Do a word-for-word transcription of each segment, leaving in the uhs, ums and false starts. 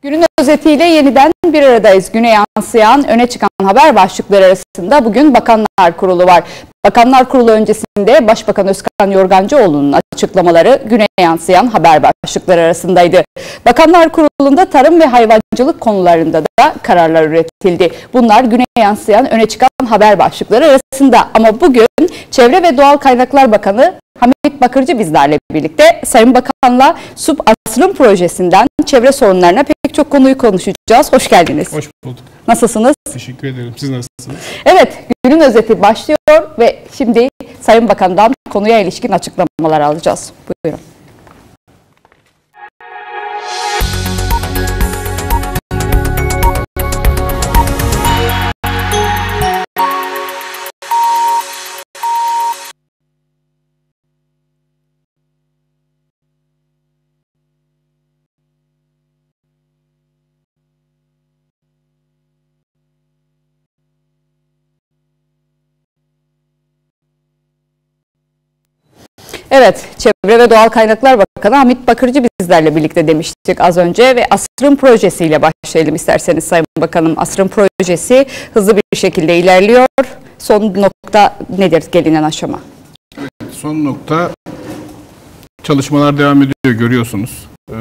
Günün özetiyle yeniden bir aradayız. Güne yansıyan öne çıkan haber başlıkları arasında bugün Bakanlar Kurulu var. Bakanlar Kurulu öncesinde Başbakan Özkan Yorgancıoğlu'nun açıklamaları güne yansıyan haber başlıkları arasındaydı. Bakanlar Kurulu'nda tarım ve hayvancılık konularında da kararlar üretildi. Bunlar güne yansıyan öne çıkan haber başlıkları arasında. Ama bugün Çevre ve Doğal Kaynaklar Bakanı Hamit Bakırcı bizlerle birlikte. Sayın Bakan'la SUP Asrın projesinden çevre sorunlarına pek çok konuyu konuşacağız. Hoş geldiniz. Hoş bulduk. Nasılsınız? Teşekkür ederim. Siz nasılsınız? Evet, günün özeti başlıyor ve şimdi Sayın Bakan'dan konuya ilişkin açıklamalar alacağız. Buyurun. Evet, Çevre ve Doğal Kaynaklar Bakanı Hamit Bakırcı bizlerle birlikte demiştik az önce ve Asrın projesiyle başlayalım isterseniz Sayın Bakanım. Asrın projesi hızlı bir şekilde ilerliyor. Son nokta nedir gelinen aşama? Evet, son nokta çalışmalar devam ediyor görüyorsunuz. Ee,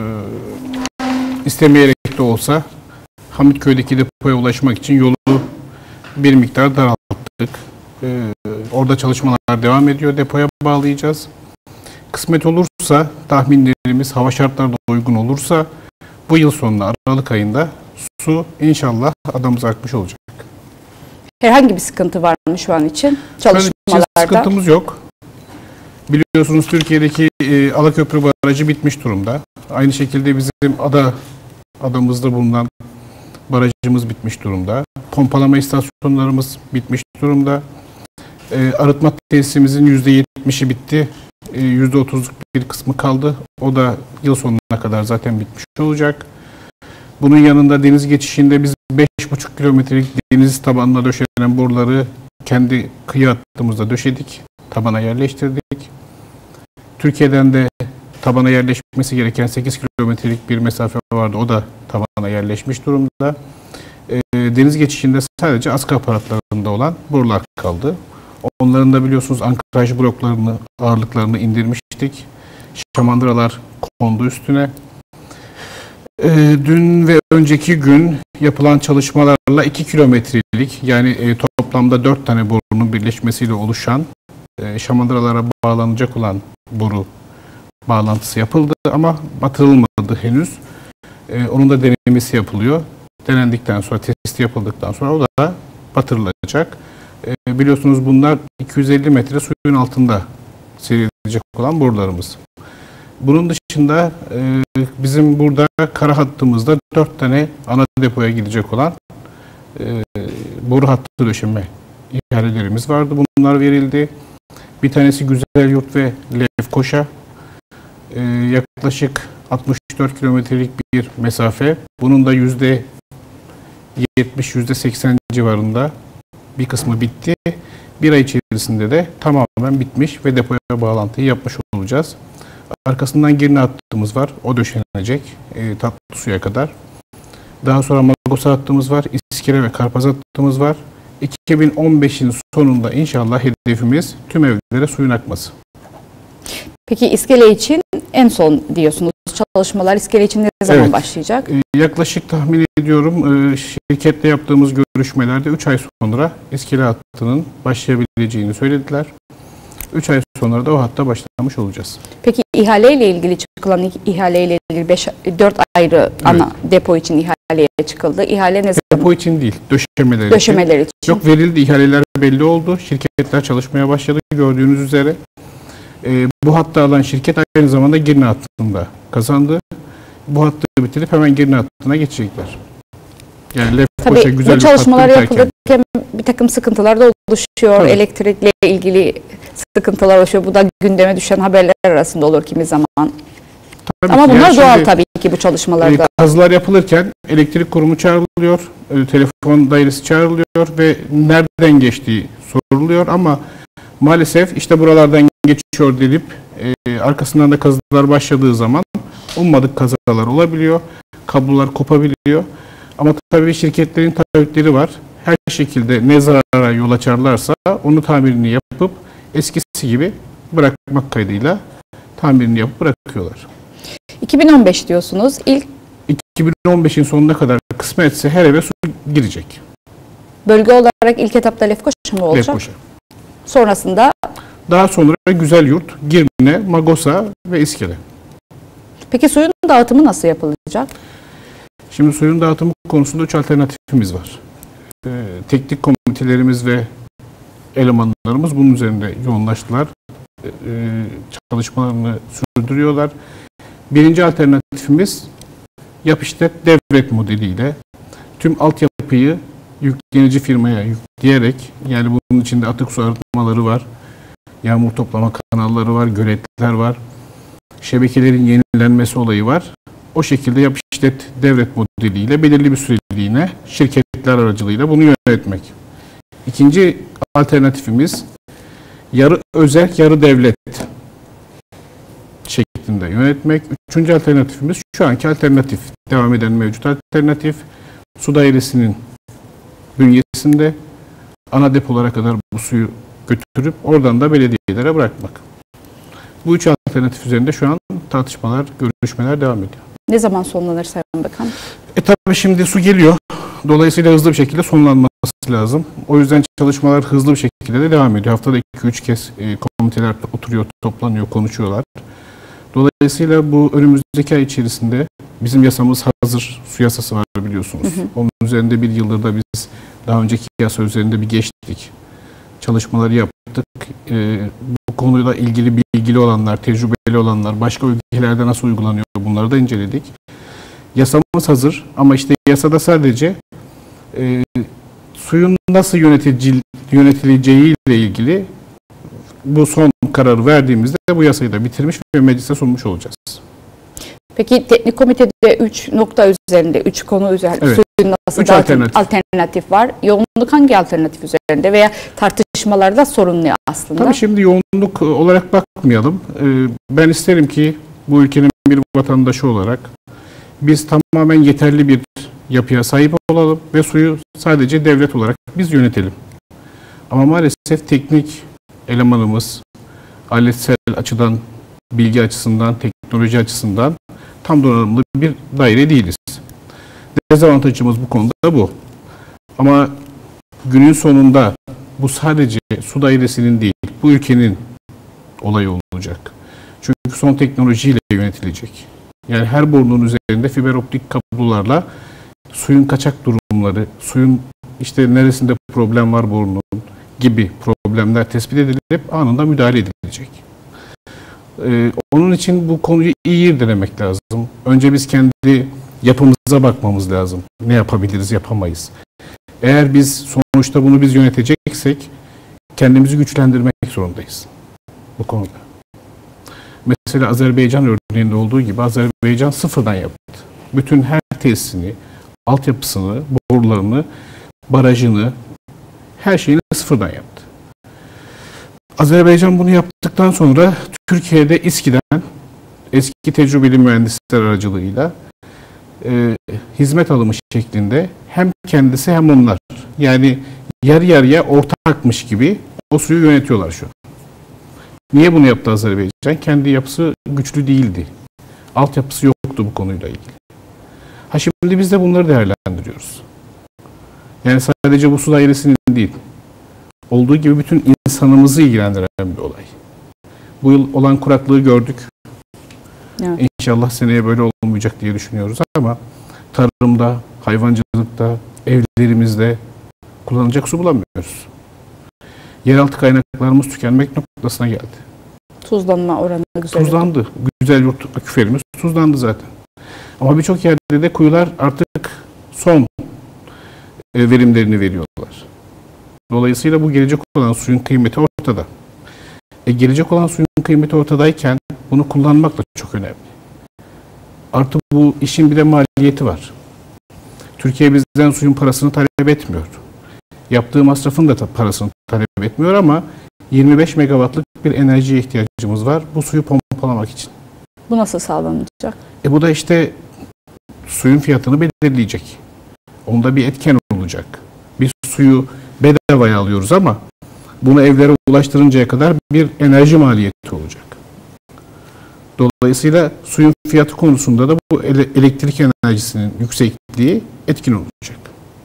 istemeyerek de olsa Hamitköy'deki depoya ulaşmak için yolu bir miktar daralttık. Ee, orada çalışmalar devam ediyor. Depoya bağlayacağız. Kısmet olursa, tahminlerimiz hava şartları da uygun olursa bu yıl sonunda Aralık ayında su inşallah adamıza akmış olacak. Herhangi bir sıkıntı var mı şu an için çalışmalarda? Şu an için sıkıntımız yok. Biliyorsunuz Türkiye'deki e, Alaköprü Barajı bitmiş durumda. Aynı şekilde bizim ada adamızda bulunan barajımız bitmiş durumda. Pompalama istasyonlarımız bitmiş durumda. E, arıtma tesisimizin yüzde yetmişi bitti. E, yüzde otuzluk bir kısmı kaldı. O da yıl sonuna kadar zaten bitmiş olacak. Bunun yanında deniz geçişinde biz beş buçuk kilometrelik deniz tabanına döşenen boruları kendi kıyı hattımızda döşedik. Tabana yerleştirdik. Türkiye'den de tabana yerleşmesi gereken sekiz kilometrelik bir mesafe vardı. O da tabana yerleşmiş durumda. E, deniz geçişinde sadece askı aparatlarında olan borular kaldı. Onların da biliyorsunuz ankraj bloklarını, ağırlıklarını indirmiştik. Şamandıralar kondu üstüne. E, dün ve önceki gün yapılan çalışmalarla iki kilometrelik yani e, toplamda dört tane borunun birleşmesiyle oluşan e, şamandıralara bağlanacak olan boru bağlantısı yapıldı ama batırılmadı henüz. E, onun da denemesi yapılıyor. Denendikten sonra, testi yapıldıktan sonra o da batırılacak. E, biliyorsunuz bunlar iki yüz elli metre suyun altında seyredilecek olan borularımız. Bunun dışında e, bizim burada kara hattımızda dört tane ana depoya gidecek olan e, boru hattı döşeme ihalelerimiz vardı. Bunlar verildi. Bir tanesi Güzelyurt ve Lefkoşa. E, yaklaşık altmış dört kilometrelik bir mesafe. Bunun da yüzde yetmiş yüzde seksen civarında bir kısmı bitti. Bir ay içerisinde de tamamen bitmiş ve depoya bağlantıyı yapmış olacağız. Arkasından Girne hattımız var. O döşenecek e, tatlı suya kadar. Daha sonra Magosa hattımız var. İskele ve Karpaz hattımız var. iki bin on beşin sonunda inşallah hedefimiz tüm evlere suyun akması. Peki İskele için en son diyorsunuz. Çalışmalar İskele için ne zaman evet. başlayacak? E, yaklaşık tahmin ediyorum e, şirketle yaptığımız görüşmelerde üç ay sonra İskele hattının başlayabileceğini söylediler. üç ay sonra da o hatta başlamış olacağız. Peki ihaleyle ilgili çıkılan ihaleyle ilgili beş, dört ayrı evet. ana depo için ihaleye çıkıldı. İhale ne zaman? Depo için değil, döşemeler, döşemeler için. için. Yok verildi, ihaleler belli oldu. Şirketler çalışmaya başladı gördüğünüz üzere. E, bu hattı alan şirket aynı zamanda Girne hattında kazandı. Bu hattı bitirip hemen Girne hattına geçecekler. Yani Tabii Koşa, güzel bu çalışmalar yapılırken bir takım sıkıntılar da oluşuyor. Tabii. Elektrikle ilgili sıkıntılar oluşuyor. Bu da gündeme düşen haberler arasında olur kimi zaman. Tabii Ama bunlar yani doğal şimdi, tabii ki bu çalışmalarda. E, kazılar yapılırken elektrik kurumu çağrılıyor, e, telefon dairesi çağrılıyor ve nereden geçtiği soruluyor ama maalesef işte buralardan geçiyor denip e, arkasından da kazılar başladığı zaman ummadık kazalar olabiliyor. Kablolar kopabiliyor. Ama tabii şirketlerin taahhütleri var. Her şekilde ne zarara yol açarlarsa onu tamirini yapıp eskisi gibi bırakmak kaydıyla tamirini yapıp bırakıyorlar. iki bin on beş diyorsunuz. İlk iki bin on beşin sonuna kadar kısmetse her eve su girecek. Bölge olarak ilk etapta Lefkoşa mı olacak? Lefkoşa. Sonrasında? Daha sonra Güzelyurt, Girne, Magosa ve İskele. Peki suyun dağıtımı nasıl yapılacak? Şimdi suyun dağıtımı konusunda üç alternatifimiz var. Ee, teknik komitelerimiz ve elemanlarımız bunun üzerinde yoğunlaştılar. Ee, çalışmalarını sürdürüyorlar. Birinci alternatifimiz yap işlet devret modeliyle tüm altyapıyı yüklenici firmaya yükleyerek, yani bunun içinde atık su arıtmaları var, yağmur toplama kanalları var, göletler var, şebekelerin yenilenmesi olayı var. O şekilde yap işlet devret modeliyle belirli bir süreliğine şirketler aracılığıyla bunu yönetmek. İkinci alternatifimiz yarı özel, yarı devlet şeklinde yönetmek. Üçüncü alternatifimiz şu anki alternatif, devam eden mevcut alternatif, su dairesinin bünyesinde ana depolara kadar bu suyu götürüp oradan da belediyelere bırakmak. Bu üç alternatif üzerinde şu an tartışmalar, görüşmeler devam ediyor. Ne zaman sonlanır Sayın Bakan? E tabii şimdi su geliyor. Dolayısıyla hızlı bir şekilde sonlanması lazım. O yüzden çalışmalar hızlı bir şekilde de devam ediyor. Haftada iki üç kez e, komiteler oturuyor, toplanıyor, konuşuyorlar. Dolayısıyla bu önümüzdeki ay içerisinde bizim yasamız hazır. Su yasası var biliyorsunuz. Hı hı. Onun üzerinde bir yıldır da biz daha önceki yasa üzerinde bir geçtik. Çalışmaları yaptık. E, bu konuyla ilgili bilgili olanlar, tecrübeli olanlar, başka ülkelerde nasıl uygulanıyor bunları da inceledik. Yasamız hazır ama işte yasada sadece e, suyun nasıl yönetileceği ile ilgili bu son kararı verdiğimizde bu yasayı da bitirmiş ve meclise sunmuş olacağız. Peki teknik komitede üç nokta üzerinde, üç konu üzerinde evet. Suyun nasıl üç alternatif. alternatif var. Yoğunluk hangi alternatif üzerinde veya tartışmalarda sorun ne aslında? Tabii şimdi yoğunluk olarak bakmayalım. Ben isterim ki bu ülkenin bir vatandaşı olarak biz tamamen yeterli bir yapıya sahip olalım ve suyu sadece devlet olarak biz yönetelim. Ama maalesef teknik elemanımız aletsel açıdan, bilgi açısından, teknoloji açısından tam donanımlı bir daire değiliz. Dezavantajımız bu konuda bu. Ama günün sonunda bu sadece su dairesinin değil, bu ülkenin olayı olacak. Çünkü son teknolojiyle yönetilecek. Yani her borunun üzerinde fiber optik kablolarla suyun kaçak durumları, suyun işte neresinde problem var borunun gibi problemler tespit edilip anında müdahale edilecek. Ee, onun için bu konuyu iyi irdelemek lazım. Önce biz kendi yapımıza bakmamız lazım. Ne yapabiliriz, yapamayız. Eğer biz sonuçta bunu biz yöneteceksek kendimizi güçlendirmek zorundayız bu konuda. Mesela Azerbaycan örneğinde olduğu gibi Azerbaycan sıfırdan yaptı. Bütün her tesisini, altyapısını, borularını, barajını, her şeyini sıfırdan yaptı. Azerbaycan bunu yaptıktan sonra Türkiye'de İSKİ'den eski tecrübeli mühendisler aracılığıyla e, hizmet alımı şeklinde hem kendisi hem onlar, yani yarı yarıya ortakmış gibi o suyu yönetiyorlar şu an. Niye bunu yaptı Azerbaycan? Kendi yapısı güçlü değildi. Altyapısı yoktu bu konuyla ilgili. Ha şimdi biz de bunları değerlendiriyoruz. Yani sadece bu su dairesinin değil, olduğu gibi bütün insanımızı ilgilendiren bir olay. Bu yıl olan kuraklığı gördük. Evet. İnşallah seneye böyle olmayacak diye düşünüyoruz ama tarımda, hayvancılıkta, evlerimizde kullanılacak su bulamıyoruz. Yeraltı kaynaklarımız tükenmek noktasına geldi. Tuzlanma oranı güzel. Tuzlandı. Güzelyurt aküferimiz tuzlandı zaten. Ama birçok yerde de kuyular artık son verimlerini veriyorlar. Dolayısıyla bu gelecek olan suyun kıymeti ortada. E gelecek olan suyun kıymeti ortadayken bunu kullanmak da çok önemli. Artı bu işin bir de maliyeti var. Türkiye bizden suyun parasını talep etmiyor. Yaptığı masrafın da parasını talep etmiyor ama yirmi beş megawattlık bir enerjiye ihtiyacımız var bu suyu pompalamak için. Bu nasıl sağlanacak? E bu da işte suyun fiyatını belirleyecek. Onda bir etken olacak. Biz suyu bedavaya alıyoruz ama bunu evlere ulaştırıncaya kadar bir enerji maliyeti olacak. Dolayısıyla suyun fiyatı konusunda da bu elektrik enerjisinin yüksekliği etkin olacak.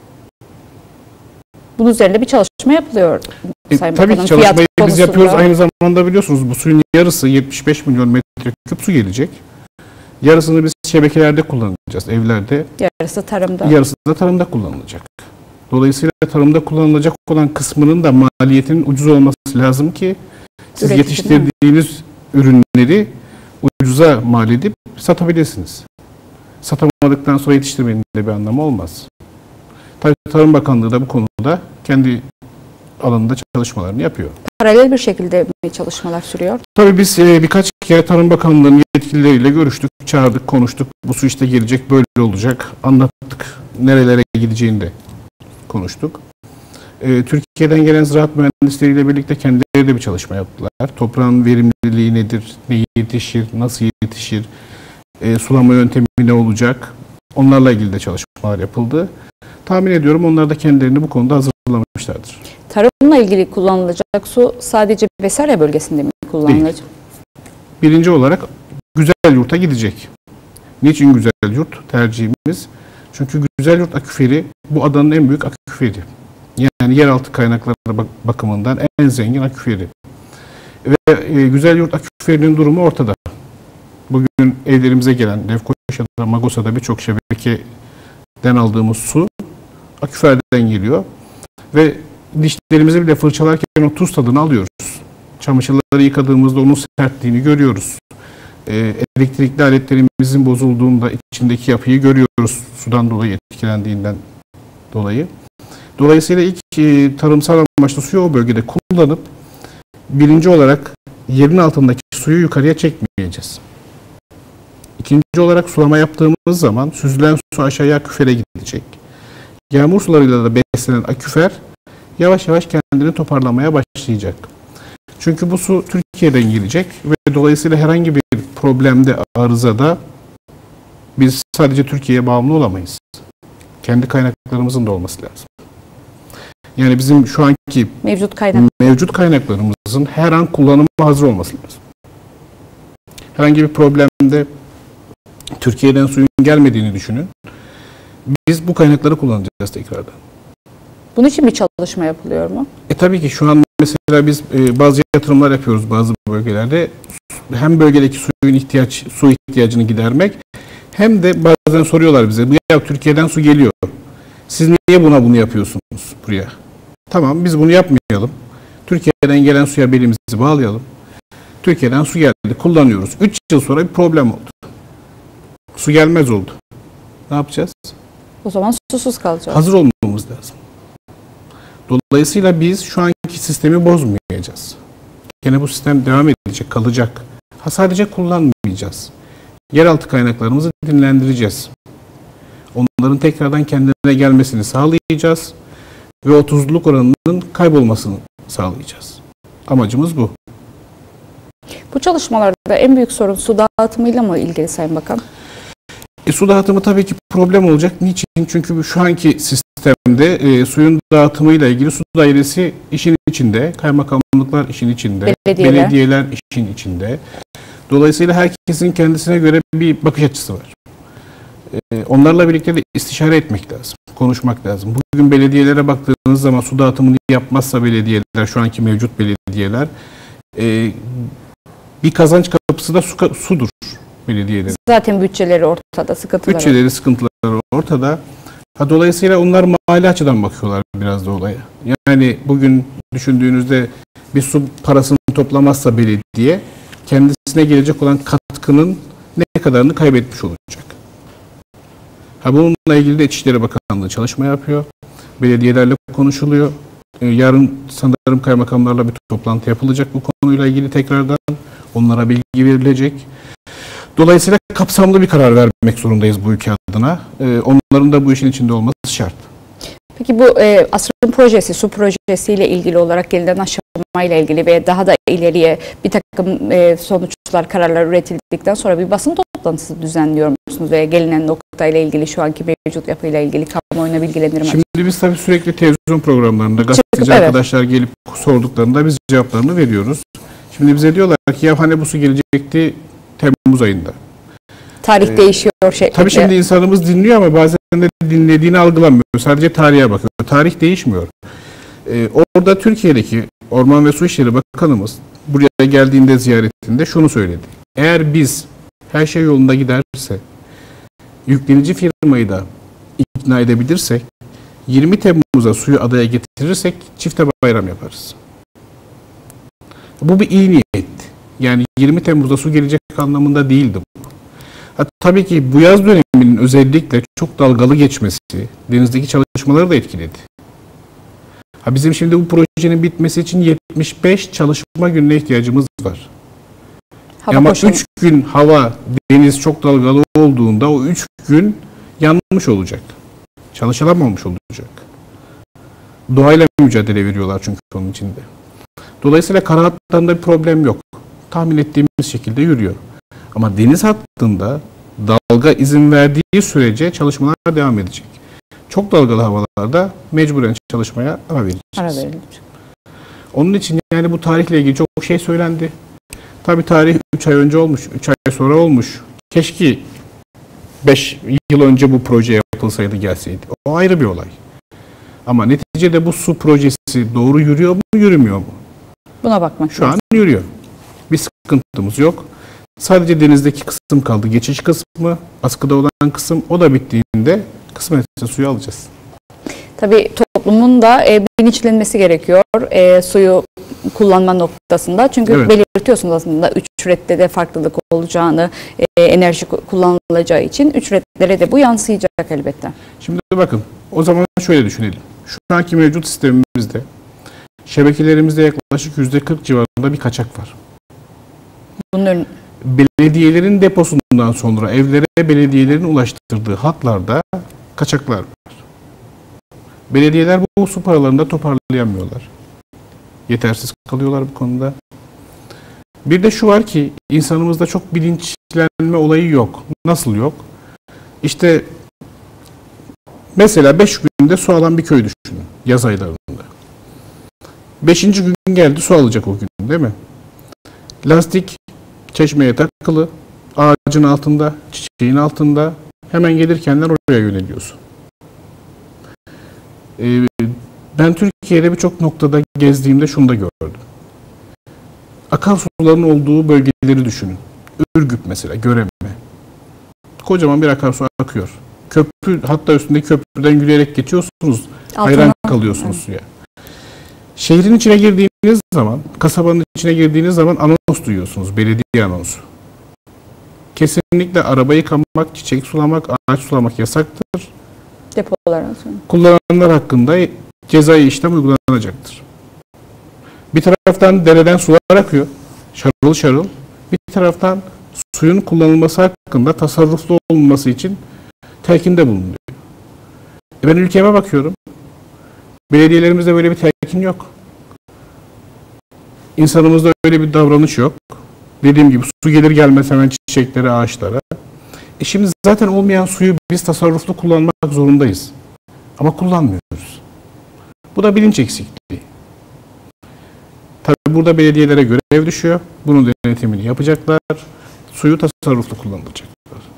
Bunun üzerinde bir çalışma yapılıyor. E, Sayın tabii Bakanım, ki çalışmayı fiyat biz konusunda yapıyoruz. Aynı zamanda biliyorsunuz bu suyun yarısı yetmiş beş milyon metreküp su gelecek. Yarısını biz şebekelerde kullanacağız, evlerde. Yarısı tarımda. Yarısı da tarımda kullanılacak. Dolayısıyla tarımda kullanılacak olan kısmının da maliyetinin ucuz olması lazım ki siz Üretim, yetiştirdiğiniz ürünleri ucuza mal edip satabilirsiniz. Satamadıktan sonra yetiştirmenin de bir anlamı olmaz. Tabii Tarım Bakanlığı da bu konuda kendi alanında çalışmalarını yapıyor. Paralel bir şekilde mi çalışmalar sürüyor? Tabii biz e, birkaç kere Tarım Bakanlığı'nın yetkilileriyle görüştük, çağırdık, konuştuk. Bu su işte gelecek, böyle olacak. Anlattık, nerelere gideceğini de konuştuk. E, Türkiye'den gelen ziraat mühendisleriyle birlikte kendileri de bir çalışma yaptılar. Toprağın verimliliği nedir, ne yetişir, nasıl yetişir, e, sulama yöntemi ne olacak? Onlarla ilgili de çalışmalar yapıldı. Tahmin ediyorum onlar da kendilerini bu konuda hazırlamışlardır. Tarımla ilgili kullanılacak su sadece Vesarya bölgesinde mi kullanılacak? Değil. Birinci olarak Güzelyurt'a gidecek. Niçin Güzelyurt tercihimiz? Çünkü Güzelyurt aküferi bu adanın en büyük aküferi. Yani yeraltı kaynakları bakımından en zengin aküferi. Ve e, Güzelyurt aküferinin durumu ortada. Bugün evlerimize gelen Lefkoşa'da, Magosa'da birçok şebekeden aldığımız su aküferden geliyor. Ve dişlerimizi bile fırçalarken o tuz tadını alıyoruz. Çamaşırları yıkadığımızda onun sertliğini görüyoruz. E, elektrikli aletlerimizin bozulduğunda içindeki yapıyı görüyoruz. Sudan dolayı etkilendiğinden dolayı. Dolayısıyla ilk e, tarımsal amaçlı suyu o bölgede kullanıp birinci olarak yerin altındaki suyu yukarıya çekmeyeceğiz. İkinci olarak sulama yaptığımız zaman süzülen su aşağıya aküfere gidecek. Yağmur sularıyla da beslenen aküfer yavaş yavaş kendini toparlamaya başlayacak. Çünkü bu su Türkiye'den gelecek ve dolayısıyla herhangi bir problemde, arızada biz sadece Türkiye'ye bağımlı olamayız. Kendi kaynaklarımızın da olması lazım. Yani bizim şu anki mevcut kaynak. mevcut kaynaklarımızın her an kullanıma hazır olması lazım. Herhangi bir problemde Türkiye'den suyun gelmediğini düşünün. Biz bu kaynakları kullanacağız tekrardan. Bunun için bir çalışma yapılıyor mu? E tabii ki şu an mesela biz e, bazı yatırımlar yapıyoruz bazı bölgelerde. Hem bölgedeki suyun ihtiyaç, su ihtiyacını gidermek hem de bazen soruyorlar bize. Ya Türkiye'den su geliyor. Siz niye buna bunu yapıyorsunuz buraya? Tamam biz bunu yapmayalım. Türkiye'den gelen suya belimizi bağlayalım. Türkiye'den su geldi, kullanıyoruz. üç yıl sonra bir problem oldu. Su gelmez oldu. Ne yapacağız? O zaman susuz kalacağız. Hazır olmamız lazım. Dolayısıyla biz şu anki sistemi bozmayacağız. Gene bu sistem devam edecek, kalacak. Ha, sadece kullanmayacağız. Yeraltı kaynaklarımızı dinlendireceğiz. Onların tekrardan kendine gelmesini sağlayacağız. Ve o tuzluluk oranının kaybolmasını sağlayacağız. Amacımız bu. Bu çalışmalarda en büyük sorun su dağıtımıyla mı ilgili Sayın Bakan? E, su dağıtımı tabii ki problem olacak. Niçin? Çünkü şu anki sistemde e, suyun dağıtımıyla ilgili su dairesi işin içinde, kaymakamlıklar işin içinde, belediyeler, belediyeler işin içinde. Dolayısıyla herkesin kendisine göre bir bakış açısı var. E, onlarla birlikte de istişare etmek lazım, konuşmak lazım. Bugün belediyelere baktığınız zaman su dağıtımını yapmazsa belediyeler, şu anki mevcut belediyeler, e, bir kazanç kapısı da su, sudur. Belediyeleri. Zaten bütçeleri ortada, sıkıntıları. Bütçeleri, sıkıntıları ortada. Ha, dolayısıyla onlar mali açıdan bakıyorlar biraz da olaya. Yani bugün düşündüğünüzde bir su parasını toplamazsa belediye kendisine gelecek olan katkının ne kadarını kaybetmiş olacak. Ha, bununla ilgili de İçişleri Bakanlığı çalışma yapıyor. Belediyelerle konuşuluyor. Yarın sanırım kaymakamlarla bir toplantı yapılacak bu konuyla ilgili tekrardan. Onlara bilgi verilecek. Dolayısıyla kapsamlı bir karar vermek zorundayız bu ülke adına. Ee, onların da bu işin içinde olması şart. Peki bu e, Asrın projesi, su projesiyle ilgili olarak gelinen aşamayla ilgili ve daha da ileriye bir takım e, sonuçlar, kararlar üretildikten sonra bir basın toplantısı düzenliyor musunuz veya gelinen noktayla ilgili, şu anki mevcut yapıyla ilgili kamuoyuna bilgilendirme? Şimdi biz tabii sürekli televizyon programlarında gazeteci Çıkıp, evet. arkadaşlar gelip sorduklarında biz cevaplarını veriyoruz. Şimdi bize diyorlar ki ya hani bu su gelecekti Temmuz ayında. Tarih ee, değişiyor şeklinde. Tabii şimdi insanımız dinliyor ama bazen de dinlediğini algılamıyor. Sadece tarihe bakıyor. Tarih değişmiyor. Ee, orada Türkiye'deki Orman ve Su İşleri Bakanımız buraya geldiğinde ziyaretinde şunu söyledi. Eğer biz her şey yolunda giderse, yüklenici firmayı da ikna edebilirsek, yirmi Temmuz'a suyu adaya getirirsek çifte bayram yaparız. Bu bir iyi niyet. Yani yirmi Temmuz'da su gelecek anlamında değildi bu. Ha, tabii ki bu yaz döneminin özellikle çok dalgalı geçmesi denizdeki çalışmaları da etkiledi. Ha, bizim şimdi bu projenin bitmesi için yetmiş beş çalışma gününe ihtiyacımız var. Hava Ama üç gün hava, deniz çok dalgalı olduğunda o üç gün yanmış olacak. Çalışılamamış olacak. Doğayla mücadele veriyorlar çünkü onun içinde. Dolayısıyla kara hatlarında bir problem yok. Tahmin ettiğimiz şekilde yürüyor. Ama deniz hattında dalga izin verdiği sürece çalışmalar devam edecek. Çok dalgalı havalarda mecburen çalışmaya ara vereceğiz. Ara verilecek. Onun için yani bu tarihle ilgili çok şey söylendi. Tabii tarih üç ay önce olmuş, üç ay sonra olmuş. Keşke beş yıl önce bu proje yapılsaydı, gelseydi. O ayrı bir olay. Ama neticede bu su projesi doğru yürüyor mu, yürümüyor mu? Buna bakmak Şu lazım. An yürüyor. Bir sıkıntımız yok. Sadece denizdeki kısım kaldı. Geçiş kısmı, askıda olan kısım, o da bittiğinde kısmetse suyu alacağız. Tabii toplumun da e, bilinçlenmesi gerekiyor e, suyu kullanma noktasında. Çünkü evet. belirtiyorsunuz aslında üç reddede farklılık olacağını, e, enerji kullanılacağı için üç reddlere de bu yansıyacak elbette. Şimdi bakın, o zaman şöyle düşünelim. Şu anki mevcut sistemimizde şebekelerimizde yaklaşık yüzde kırk civarında bir kaçak var. Bunun belediyelerin deposundan sonra evlere belediyelerin ulaştırdığı hatlarda kaçaklar var. Belediyeler bu su paralarını da toparlayamıyorlar. Yetersiz kalıyorlar bu konuda. Bir de şu var ki insanımızda çok bilinçlenme olayı yok. Nasıl yok? İşte mesela beş günde su alan bir köy düşünün yaz aylarında. Beşinci gün geldi, su alacak o gün, değil mi? Lastik çeşmeye takılı, ağacın altında, çiçeğin altında, hemen gelirkenler oraya yöneliyorsun. Ee, ben Türkiye'de birçok noktada gezdiğimde şunu da gördüm. Akarsuların olduğu bölgeleri düşünün. Ürgüp mesela, Göreme. Kocaman bir akarsu akıyor. Köprü, hatta üstündeki köprüden yürüyerek geçiyorsunuz, altına hayran kalıyorsunuz suya. Şehrin içine girdiğiniz zaman, kasabanın içine girdiğiniz zaman anons duyuyorsunuz, belediye anonsu. Kesinlikle araba yıkamak, çiçek sulamak, ağaç sulamak yasaktır. Depolar. Kullananlar hakkında cezai işlem uygulanacaktır. Bir taraftan dereden sular akıyor, şarıl şarıl. Bir taraftan suyun kullanılması hakkında tasarruflu olunması için telkinde bulunuyor. E ben ülkeme bakıyorum. Belediyelerimizde böyle bir telkin yok. İnsanımızda öyle bir davranış yok. Dediğim gibi su gelir gelmez hemen çiçeklere, ağaçlara. E şimdi zaten olmayan suyu biz tasarruflu kullanmak zorundayız. Ama kullanmıyoruz. Bu da bilinç eksikliği. Tabii burada belediyelere görev düşüyor. Bunun denetimini yapacaklar. Suyu tasarruflu kullanılacaklar.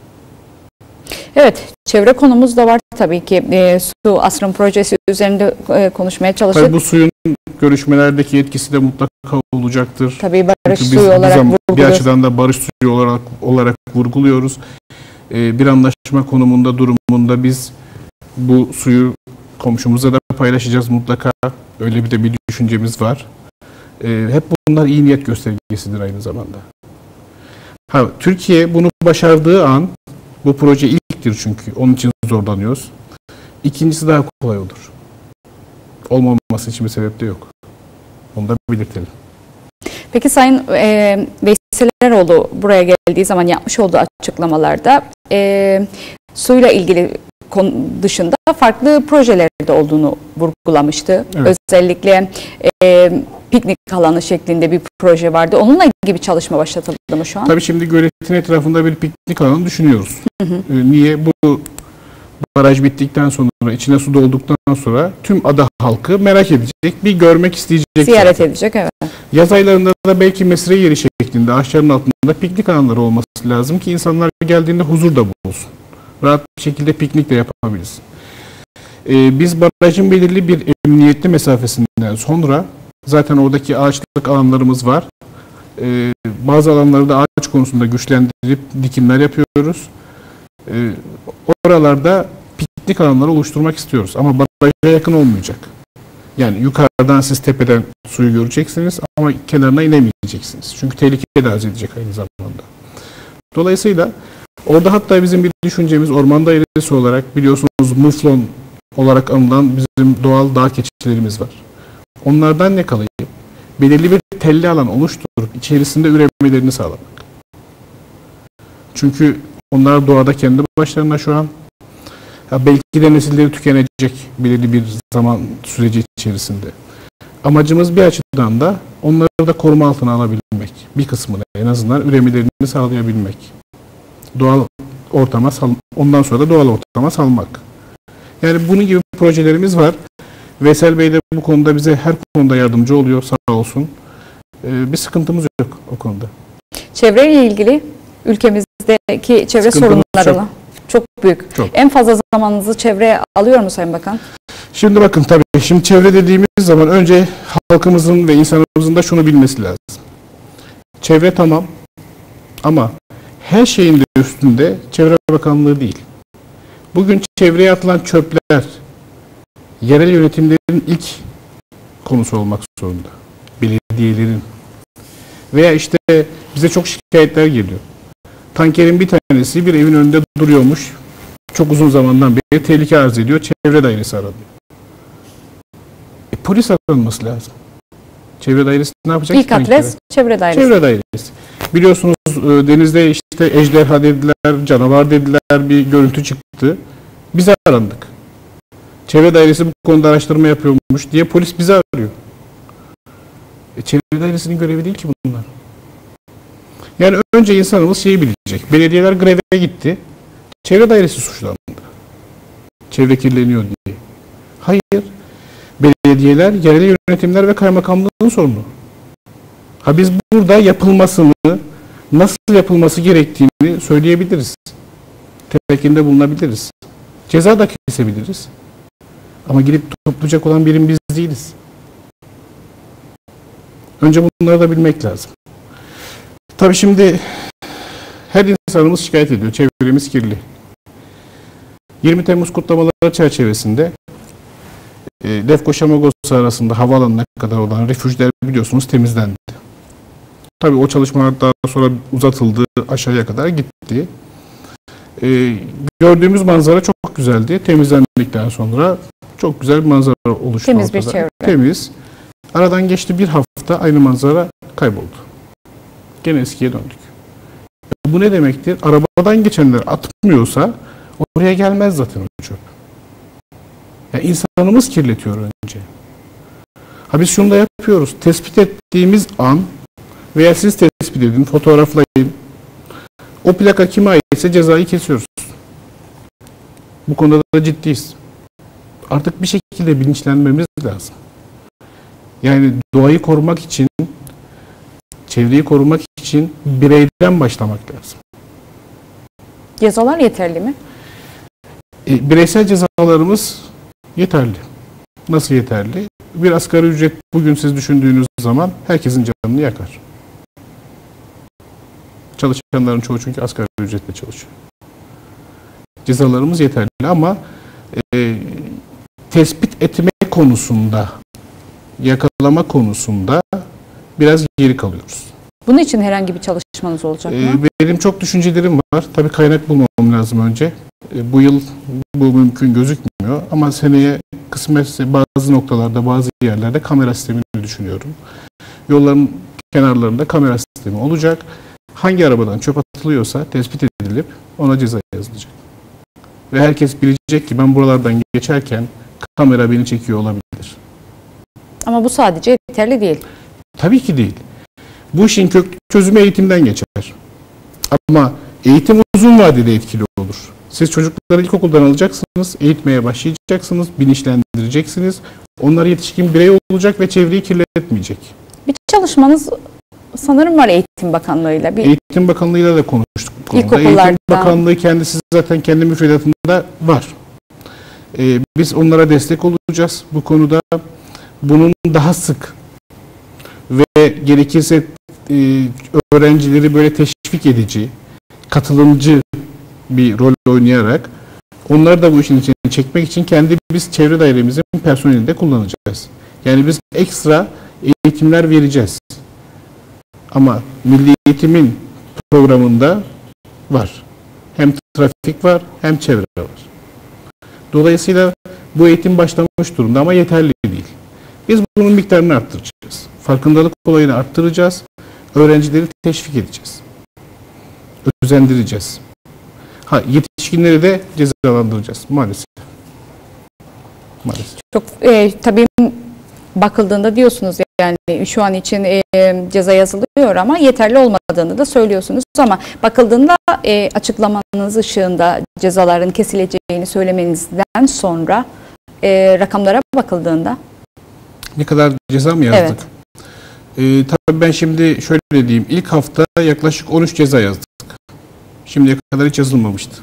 Evet, çevre konumuz da var tabii ki. E, su asrın projesi üzerinde e, konuşmaya çalıştık. Tabii bu suyun görüşmelerdeki etkisi de mutlaka olacaktır. Tabii barış Çünkü suyu olarak vurguluyoruz. Bir açıdan da barış suyu olarak, olarak vurguluyoruz. E, bir anlaşma konumunda, durumunda biz bu suyu komşumuza da paylaşacağız mutlaka. Öyle bir de bir düşüncemiz var. E, hep bunlar iyi niyet göstergesidir aynı zamanda. Ha, Türkiye bunu başardığı an, bu proje ilktir çünkü, onun için zorlanıyoruz. İkincisi daha kolay olur. Olmaması için bir sebep de yok. Onu da belirtelim. Peki Sayın e, Veysel Eroğlu buraya geldiği zaman yapmış olduğu açıklamalarda e, suyla ilgili konu dışında farklı projelerde olduğunu vurgulamıştı. Evet. Özellikle e, piknik alanı şeklinde bir proje vardı. Onunla ilgili bir çalışma başlatıldı mı şu an? Tabii şimdi göletin etrafında bir piknik alanı düşünüyoruz. Hı hı. Niye? Bu baraj bittikten sonra, içine su dolduktan sonra tüm ada halkı merak edecek, bir görmek isteyecek. Ziyaret zaten edecek, evet. Yaz aylarında da belki mesire yeri şeklinde ağaçların altında piknik alanları olması lazım ki insanlar geldiğinde huzur da bulsun. Rahat bir şekilde piknik de yapabiliriz. Ee, biz barajın belirli bir emniyetli mesafesinden sonra zaten oradaki ağaçlık alanlarımız var. Ee, bazı alanları da ağaç konusunda güçlendirip dikimler yapıyoruz. Ee, oralarda piknik alanları oluşturmak istiyoruz. Ama baraja yakın olmayacak. Yani yukarıdan siz tepeden suyu göreceksiniz ama kenarına inemeyeceksiniz. Çünkü tehlike de arz edecek aynı zamanda. Dolayısıyla orada hatta bizim bir düşüncemiz orman dairesi olarak biliyorsunuz muflon olarak anılan bizim doğal dağ keçilerimiz var. Onlardan ne kalayı? Belirli bir telli alan oluşturup içerisinde üremelerini sağlamak. Çünkü onlar doğada kendi başlarına şu an ya belki de nesilleri tükenecek belirli bir zaman süreci içerisinde. Amacımız bir açıdan da onları da koruma altına alabilmek. Bir kısmını en azından üremelerini sağlayabilmek. Doğal ortama sal ondan sonra da doğal ortama salmak. Yani bunun gibi projelerimiz var. Veysel Bey de bu konuda bize her konuda yardımcı oluyor sağ olsun. Ee, bir sıkıntımız yok o konuda. Çevreyle ilgili ülkemizdeki çevre sorunlarına çok büyük. Çok. En fazla zamanınızı çevreye alıyor mu Sayın Bakan? Şimdi bakın tabii şimdi çevre dediğimiz zaman önce halkımızın ve insanımızın da şunu bilmesi lazım. Çevre tamam ama her şeyin de üstünde Çevre Bakanlığı değil. Bugün çevreye atılan çöpler yerel yönetimlerin ilk konusu olmak zorunda. Belediyelerin. Veya işte bize çok şikayetler geliyor. Tankerin bir tanesi bir evin önünde duruyormuş. Çok uzun zamandan beri tehlike arz ediyor. Çevre dairesi aranıyor. E, polis aranması lazım. Çevre dairesi ne yapacak? İlk adres çevre dairesi. Çevre dairesi. Biliyorsunuz denizde işte ejderha dediler, canavar dediler, bir görüntü çıktı. Biz arandık. Çevre dairesi bu konuda araştırma yapıyormuş diye polis bizi arıyor. E, çevre dairesinin görevi değil ki bunlar. Yani önce insanımız şeyi bilecek. Belediyeler greve gitti. Çevre dairesi suçlandı. Çevre kirleniyor diye. Hayır. Belediyeler, yerel yönetimler ve kaymakamlığın sorunu. Ha biz burada yapılmasını, nasıl yapılması gerektiğini söyleyebiliriz. Telkinde bulunabiliriz. Ceza da kesebiliriz. Ama gidip toplayacak olan birim biz değiliz. Önce bunları da bilmek lazım. Tabii şimdi her insanımız şikayet ediyor. Çevremiz kirli. yirmi Temmuz kutlamaları çerçevesinde e, Lefkoşa-Magos arasında havaalanına kadar olan refüjler biliyorsunuz temizlendi. Tabii o çalışmalar daha sonra uzatıldı, aşağıya kadar gitti. E, gördüğümüz manzara çok güzeldi. Temizlendikten sonra çok güzel bir manzara oluştu. Temiz ortada. bir çevre. Temiz. Aradan geçti bir hafta aynı manzara kayboldu. Gene eskiye döndük. Bu ne demektir? Arabadan geçenler atmıyorsa oraya gelmez zaten o çöp. Yani insanımız kirletiyor önce. Ha biz şunu da yapıyoruz. Tespit ettiğimiz an veya siz tespit edin, fotoğraflayın. O plaka kime aitse cezayı kesiyoruz. Bu konuda da ciddiyiz. Artık bir şekilde bilinçlenmemiz lazım. Yani doğayı korumak için, çevreyi korumak için bireyden başlamak lazım. Cezalar yeterli mi? E, bireysel cezalarımız yeterli. Nasıl yeterli? Bir asgari ücret bugün siz düşündüğünüz zaman herkesin canını yakar. Çalışanların çoğu çünkü asgari ücretle çalışıyor. Cezalarımız yeterli ama e, tespit etme konusunda, yakalama konusunda biraz geri kalıyoruz. Bunun için herhangi bir çalışmanız olacak mı? E, benim çok düşüncelerim var. Tabii kaynak bulmam lazım önce. E, bu yıl bu mümkün gözükmüyor ama seneye kısmetse bazı noktalarda, bazı yerlerde kamera sistemini düşünüyorum. Yolların kenarlarında kamera sistemi olacak. Hangi arabadan çöp atılıyorsa tespit edilip ona ceza yazılacak. Ve herkes bilecek ki ben buralardan geçerken kamera beni çekiyor olabilir. Ama bu sadece yeterli değil. Tabii ki değil. Bu işin köklü çözümü eğitimden geçer. Ama eğitim uzun vadede etkili olur. Siz çocukları ilkokuldan alacaksınız, eğitmeye başlayacaksınız, bilinçlendireceksiniz. Onlar yetişkin birey olacak ve çevreyi kirletmeyecek. Bir çalışmanız sanırım var Eğitim Bakanlığı'yla. Bir... Eğitim Bakanlığı'yla da konuştuk bu konuda. Eğitim Bakanlığı kendisi zaten kendi müfredatında var. Ee, biz onlara destek olacağız bu konuda. Bunun daha sık ve gerekirse e, öğrencileri böyle teşvik edici, katılımcı bir rol oynayarak onları da bu işin içine çekmek için kendi biz çevre dairemizin personelini de kullanacağız. Yani biz ekstra eğitimler vereceğiz. Ama Milli Eğitim'in programında var. Hem trafik var hem çevre var. Dolayısıyla bu eğitim başlamış durumda ama yeterli değil. Biz bunun miktarını arttıracağız. Farkındalık olayını arttıracağız. Öğrencileri teşvik edeceğiz. Özendireceğiz. Ha, yetişkinleri de cezalandıracağız maalesef. Maalesef. Çok e, tabii bakıldığında diyorsunuz yani şu an için e, ceza yazılıyor ama yeterli olmadığını da söylüyorsunuz ama bakıldığında e, açıklamanız ışığında cezaların kesileceğini söylemenizden sonra e, rakamlara bakıldığında ne kadar ceza mı yazdık? Evet. E, tabii ben şimdi şöyle diyeyim, ilk hafta yaklaşık on üç ceza yazdık. Şimdiye kadar hiç yazılmamıştı.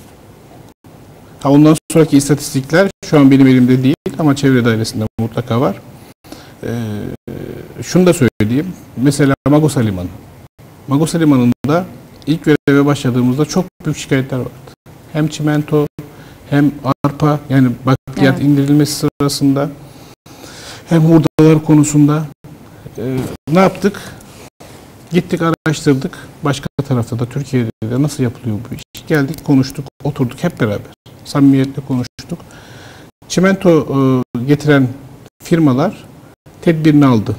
Ha, ondan sonraki istatistikler şu an benim elimde değil ama çevre dairesinde mutlaka var. Ee, şunu da söyleyeyim. Mesela Magosa Limanı. Magosa Limanı'nda ilk göreve başladığımızda çok büyük şikayetler vardı. Hem çimento hem arpa yani bakliyat evet. indirilmesi sırasında hem hurdalar konusunda ee, ne yaptık? Gittik araştırdık. Başka tarafta da Türkiye'de de nasıl yapılıyor bu iş? Geldik konuştuk oturduk hep beraber. Samimiyetle konuştuk. Çimento e, getiren firmalar tedbirini aldı.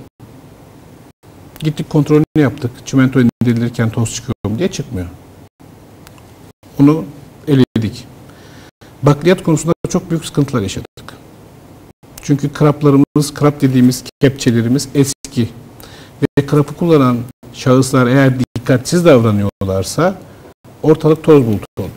Gittik kontrolünü yaptık. Çimento indirilirken toz çıkıyor mu diye çıkmıyor. Onu eledik. Bakliyat konusunda çok büyük sıkıntılar yaşadık. Çünkü kraplarımız, krap dediğimiz kepçelerimiz eski. Ve krapı kullanan şahıslar eğer dikkatsiz davranıyorlarsa ortalık toz bulutu oluyor.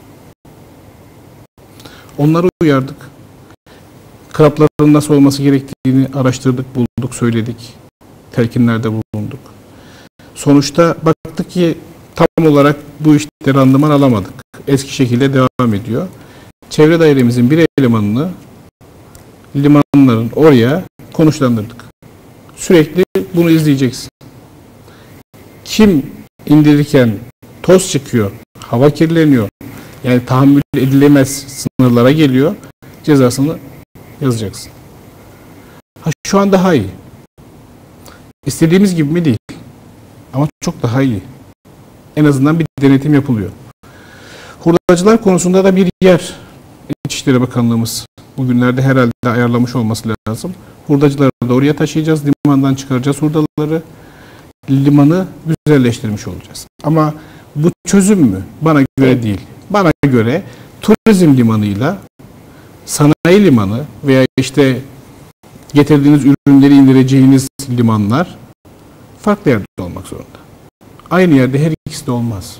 Onları uyardık. Krapların nasıl olması gerektiğini araştırdık, bulduk, söyledik. Telkinlerde bulunduk. Sonuçta baktık ki tam olarak bu işte randıman alamadık. Eski şekilde devam ediyor. Çevre dairemizin bir elemanını limanların oraya konuşlandırdık. Sürekli bunu izleyeceksin. Kim indirirken toz çıkıyor, hava kirleniyor, yani tahammül edilemez sınırlara geliyor, cezasını yazacaksın. Ha, şu an daha iyi. İstediğimiz gibi mi değil. Ama çok daha iyi. En azından bir denetim yapılıyor. Hurdacılar konusunda da bir yer İçişleri Bakanlığımız bugünlerde herhalde ayarlamış olması lazım. Hurdacıları da oraya taşıyacağız. Limandan çıkaracağız hurdaları. Limanı güzelleştirmiş olacağız. Ama bu çözüm mü? Bana göre değil. Bana göre turizm limanıyla sanayi limanı veya işte getirdiğiniz ürünleri indireceğiniz limanlar farklı yerde olmak zorunda. Aynı yerde her ikisi de olmaz.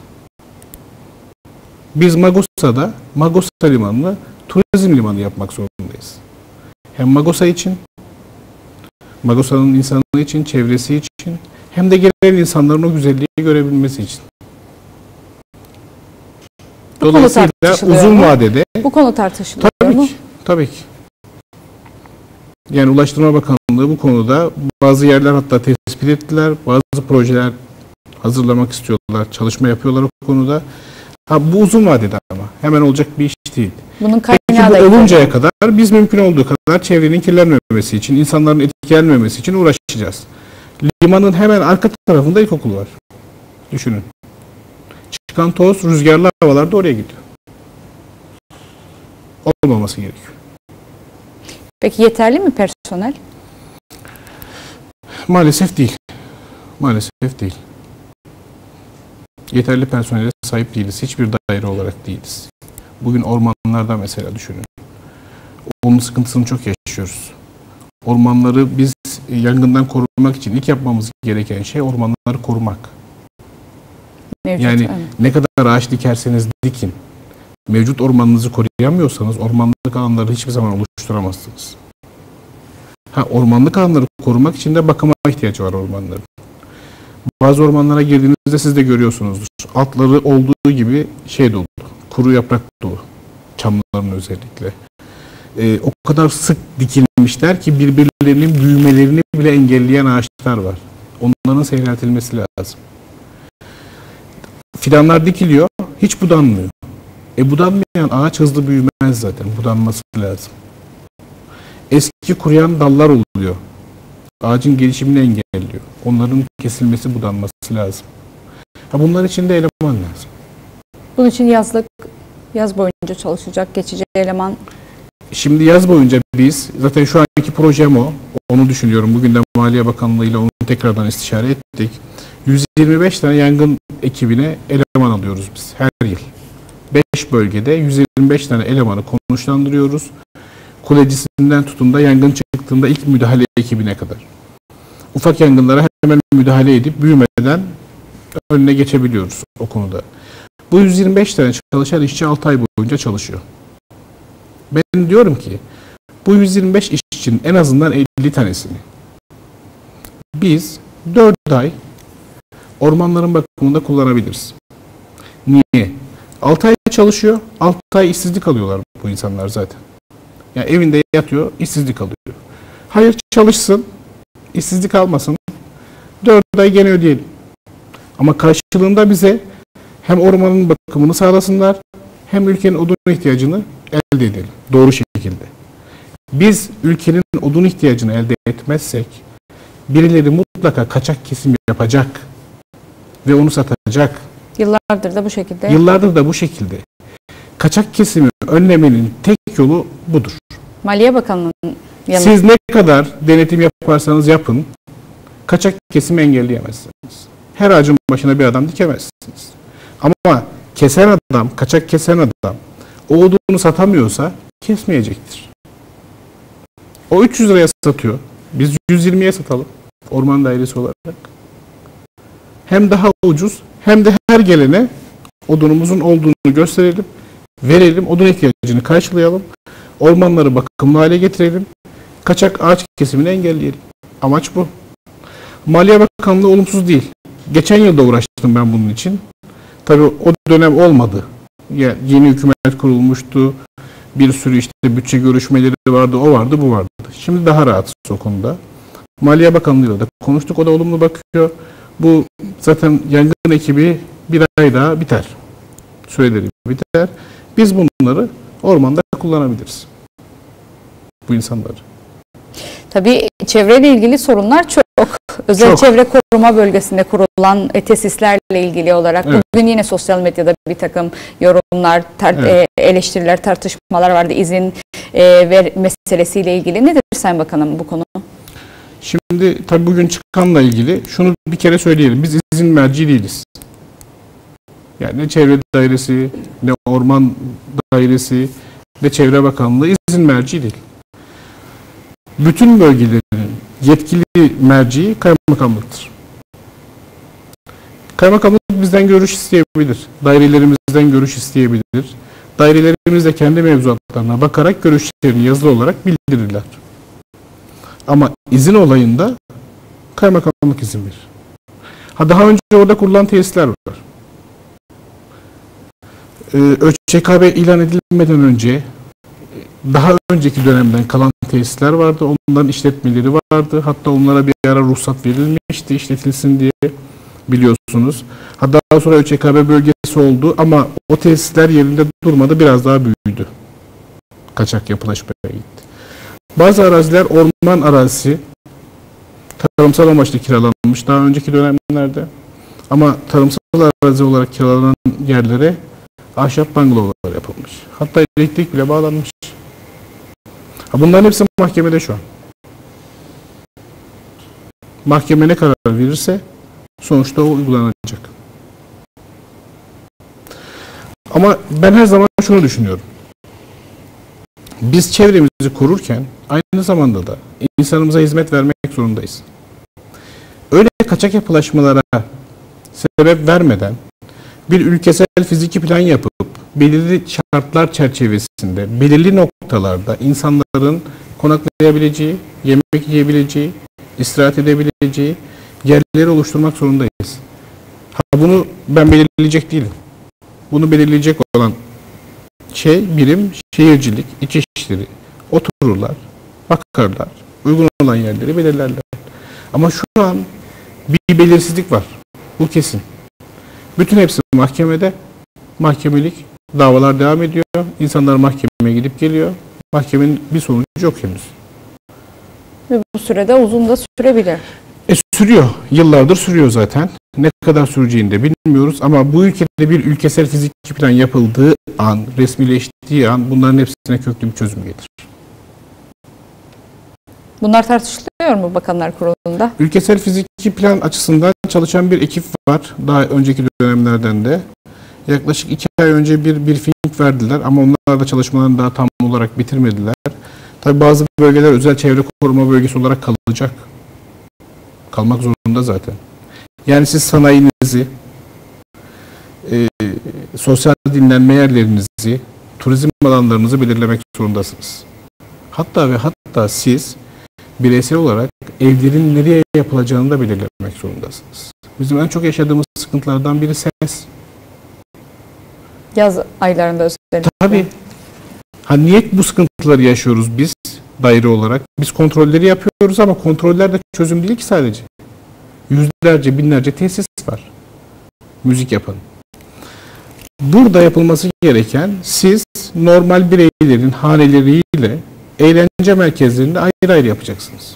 Biz Magosa'da Magosa limanını turizm limanı yapmak zorundayız. Hem Magosa için, Magosa'nın insanı için, çevresi için hem de gelen insanların o güzelliği görebilmesi için. Bu Dolayısıyla uzun mu? vadede bu konu tartışılıyor tabii mu? Ki, tabii ki. Yani Ulaştırma Bakanlığı bu konuda bazı yerler hatta tespit ettiler. Bazı projeler hazırlamak istiyorlar. Çalışma yapıyorlar o konuda. Ha, bu uzun vadede ama. Hemen olacak bir iş değil. Bunun Peki bu oluncaya kadar biz mümkün olduğu kadar çevrenin kirlenmemesi için, insanların etkilenmemesi için uğraşacağız. Limanın hemen arka tarafında ilkokul var. Düşünün. Çıkan toz rüzgarlı havalarda oraya gidiyor. Olmaması gerekiyor. Peki yeterli mi personel? Maalesef değil. Maalesef değil. Yeterli personele sahip değiliz. Hiçbir daire olarak değiliz. Bugün ormanlarda mesela düşünün. Onun sıkıntısını çok yaşıyoruz. Ormanları biz yangından korumak için ilk yapmamız gereken şey ormanları korumak. Mevcut, yani evet. Ne kadar ağaç dikerseniz dikin, mevcut ormanınızı koruyamıyorsanız ormanlık alanları hiçbir zaman oluşturamazsınız. Ha, ormanlık alanları korumak için de bakıma ihtiyacı var ormanların. Bazı ormanlara girdiğinizde siz de görüyorsunuzdur. Altları olduğu gibi şey dolu, kuru yaprak dolu. Çamların özellikle. Ee, o kadar sık dikilmişler ki birbirlerinin büyümelerini bile engelleyen ağaçlar var. Onların seyreltilmesi lazım. Fidanlar dikiliyor, hiç budanmıyor. E budanmayan ağaç hızlı büyümez zaten, budanması lazım. Eski kuruyan dallar oluyor. Ağacın gelişimini engelliyor. Onların kesilmesi, budanması lazım. Ha, bunlar için de eleman lazım. Bunun için yazlık, yaz boyunca çalışacak geçici eleman. Şimdi yaz boyunca biz, zaten şu anki projem o, onu düşünüyorum. Bugün de Maliye Bakanlığı ile onu tekrardan istişare ettik. yüz yirmi beş tane yangın ekibine eleman alıyoruz biz her yıl. beş bölgede yüz yirmi beş tane elemanı konuşlandırıyoruz. Kulecisinden tutun da yangın çıktığında ilk müdahale ekibine kadar. Ufak yangınlara hemen müdahale edip büyümeden önüne geçebiliyoruz o konuda. Bu yüz yirmi beş tane çalışan işçi altı ay boyunca çalışıyor. Ben diyorum ki bu yüz yirmi beş işçinin en azından elli tanesini biz dört ay ormanların bakımında kullanabiliriz. Niye? altı ay çalışıyor, altı ay işsizlik alıyorlar bu insanlar zaten. Yani evinde yatıyor, işsizlik alıyor. Hayır, çalışsın, işsizlik almasın, dört ay gene ödeyelim. Ama karşılığında bize hem ormanın bakımını sağlasınlar, hem ülkenin odun ihtiyacını elde edelim. Doğru şekilde. Biz ülkenin odun ihtiyacını elde etmezsek, birileri mutlaka kaçak kesim yapacak ve onu satacak. Yıllardır da bu şekilde. Yıllardır da bu şekilde. Kaçak kesimi önlemenin tek yolu budur. Maliye Bakanlığı'nın yanı. Siz ne kadar denetim yaparsanız yapın, kaçak kesimi engelleyemezsiniz. Her ağacın başına bir adam dikemezsiniz. Ama kesen adam, kaçak kesen adam o odunu satamıyorsa kesmeyecektir. O üç yüz liraya satıyor. Biz yüz yirmiye satalım orman dairesi olarak. Hem daha ucuz hem de her gelene odunumuzun olduğunu gösterelim, verelim, odun ihtiyacını karşılayalım, ormanları bakımlı hale getirelim, kaçak ağaç kesimini engelleyelim. Amaç bu. Maliye Bakanlığı olumsuz değil. Geçen yılda uğraştım ben bunun için. Tabii o dönem olmadı. Yani yeni hükümet kurulmuştu. Bir sürü işte bütçe görüşmeleri vardı, o vardı, bu vardı. Şimdi daha rahatız o konuda. Maliye Bakanlığı'yla da konuştuk, o da olumlu bakıyor. Bu zaten yangın ekibi bir ay daha biter. Süreleri biter. Biz bunları ormanda kullanabiliriz. Bu insanları. Tabii çevreyle ilgili sorunlar çok. Özel çok. çevre koruma bölgesinde kurulan tesislerle ilgili olarak Evet. bugün yine sosyal medyada bir takım yorumlar, tar Evet. eleştiriler, tartışmalar vardı izin e, ver meselesiyle ilgili. Nedir Sayın Bakanım bu konu? Şimdi tabii bugün çıkanla ilgili şunu bir kere söyleyelim. Biz izin merci değiliz. Yani ne çevre dairesi, ne orman dairesi, ne çevre bakanlığı izin merci değil. Bütün bölgelerin yetkili merci kaymakamlıktır. Kaymakamlık bizden görüş isteyebilir. Dairelerimizden görüş isteyebilir. Dairelerimiz de kendi mevzuatlarına bakarak görüşlerini yazılı olarak bildirirler. Ama izin olayında kaymakamlık izin verir. Ha, daha önce orada kurulan tesisler var. Ee, ÖÇKB ilan edilmeden önce daha önceki dönemden kalan tesisler vardı. Onların işletmeleri vardı. Hatta onlara bir ara ruhsat verilmişti işletilsin diye, biliyorsunuz. Ha, daha sonra ÖÇKB bölgesi oldu ama o tesisler yerinde durmadı. Biraz daha büyüdü. Kaçak yapılaşmaya gitti. Bazı araziler orman arazisi, tarımsal amaçlı kiralanmış daha önceki dönemlerde. Ama tarımsal arazi olarak kiralanan yerlere ahşap bungalovlar yapılmış. Hatta elektrik bile bağlanmış. Ha, bunların hepsi mahkemede şu an. Mahkeme ne karar verirse sonuçta o uygulanacak. Ama ben her zaman şunu düşünüyorum. Biz çevremizi korurken aynı zamanda da insanımıza hizmet vermek zorundayız. Öyle kaçak yapılaşmalara sebep vermeden bir ülkesel fiziki plan yapıp belirli şartlar çerçevesinde belirli noktalarda insanların konaklayabileceği, yemek yiyebileceği, istirahat edebileceği yerleri oluşturmak zorundayız. Ha, bunu ben belirleyecek değilim. Bunu belirleyecek olan şey birim, şehircilik, İçişleri otururlar, bakarlar, uygun olan yerleri belirlerler. Ama şu an bir belirsizlik var. Bu kesin. Bütün hepsi mahkemede, mahkemelik davalar devam ediyor. İnsanlar mahkemeye gidip geliyor. Mahkemenin bir sonucu yok henüz. Ve bu sürede uzun da sürebilir. E, sürüyor. Yıllardır sürüyor zaten. Ne kadar süreceğini de bilmiyoruz ama bu ülkede bir ülkesel fiziki plan yapıldığı an, resmileştiği an bunların hepsine köklü bir çözüm getirir. Bunlar tartışılıyor mu Bakanlar Kurulu'nda? Ülkesel fiziki plan açısından çalışan bir ekip var. Daha önceki dönemlerden de. Yaklaşık iki ay önce bir briefing verdiler ama onlar da çalışmalarını daha tam olarak bitirmediler. Tabii bazı bölgeler özel çevre koruma bölgesi olarak kalacak. Kalmak zorunda zaten. Yani siz sanayinizi, e, sosyal dinlenme yerlerinizi, turizm alanlarınızı belirlemek zorundasınız. Hatta ve hatta siz bireysel olarak evlerin nereye yapılacağını da belirlemek zorundasınız. Bizim en çok yaşadığımız sıkıntılardan biri ses. Yaz aylarında özellikle. Tabii. Ha, niye bu sıkıntıları yaşıyoruz biz daire olarak? Biz kontrolleri yapıyoruz ama kontroller de çözüm değil ki sadece. Yüzlerce, binlerce tesis var. Müzik yapan. Burada yapılması gereken siz normal bireylerin haneleriyle eğlence merkezlerinde ayrı ayrı yapacaksınız.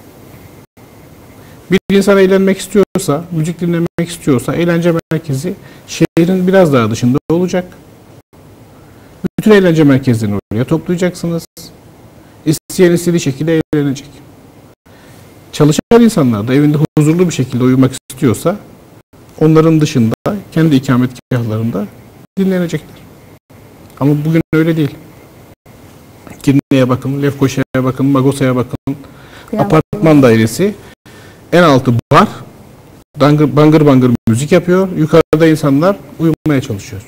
Bir insan eğlenmek istiyorsa, müzik dinlemek istiyorsa eğlence merkezi şehrin biraz daha dışında olacak. Bütün eğlence merkezlerini oraya toplayacaksınız. İsteyen istediği şekilde eğlenecek. Çalışan insanlar da evinde huzurlu bir şekilde uyumak istiyorsa onların dışında kendi ikametgahlarında dinlenecekler. Ama bugün öyle değil. Girne'ye bakın, Lefkoşa'ya bakın, Magosa'ya bakın. Plan. Apartman dairesi. En altı bar. Bangır bangır, bangır müzik yapıyor. Yukarıda insanlar uyumaya çalışıyor.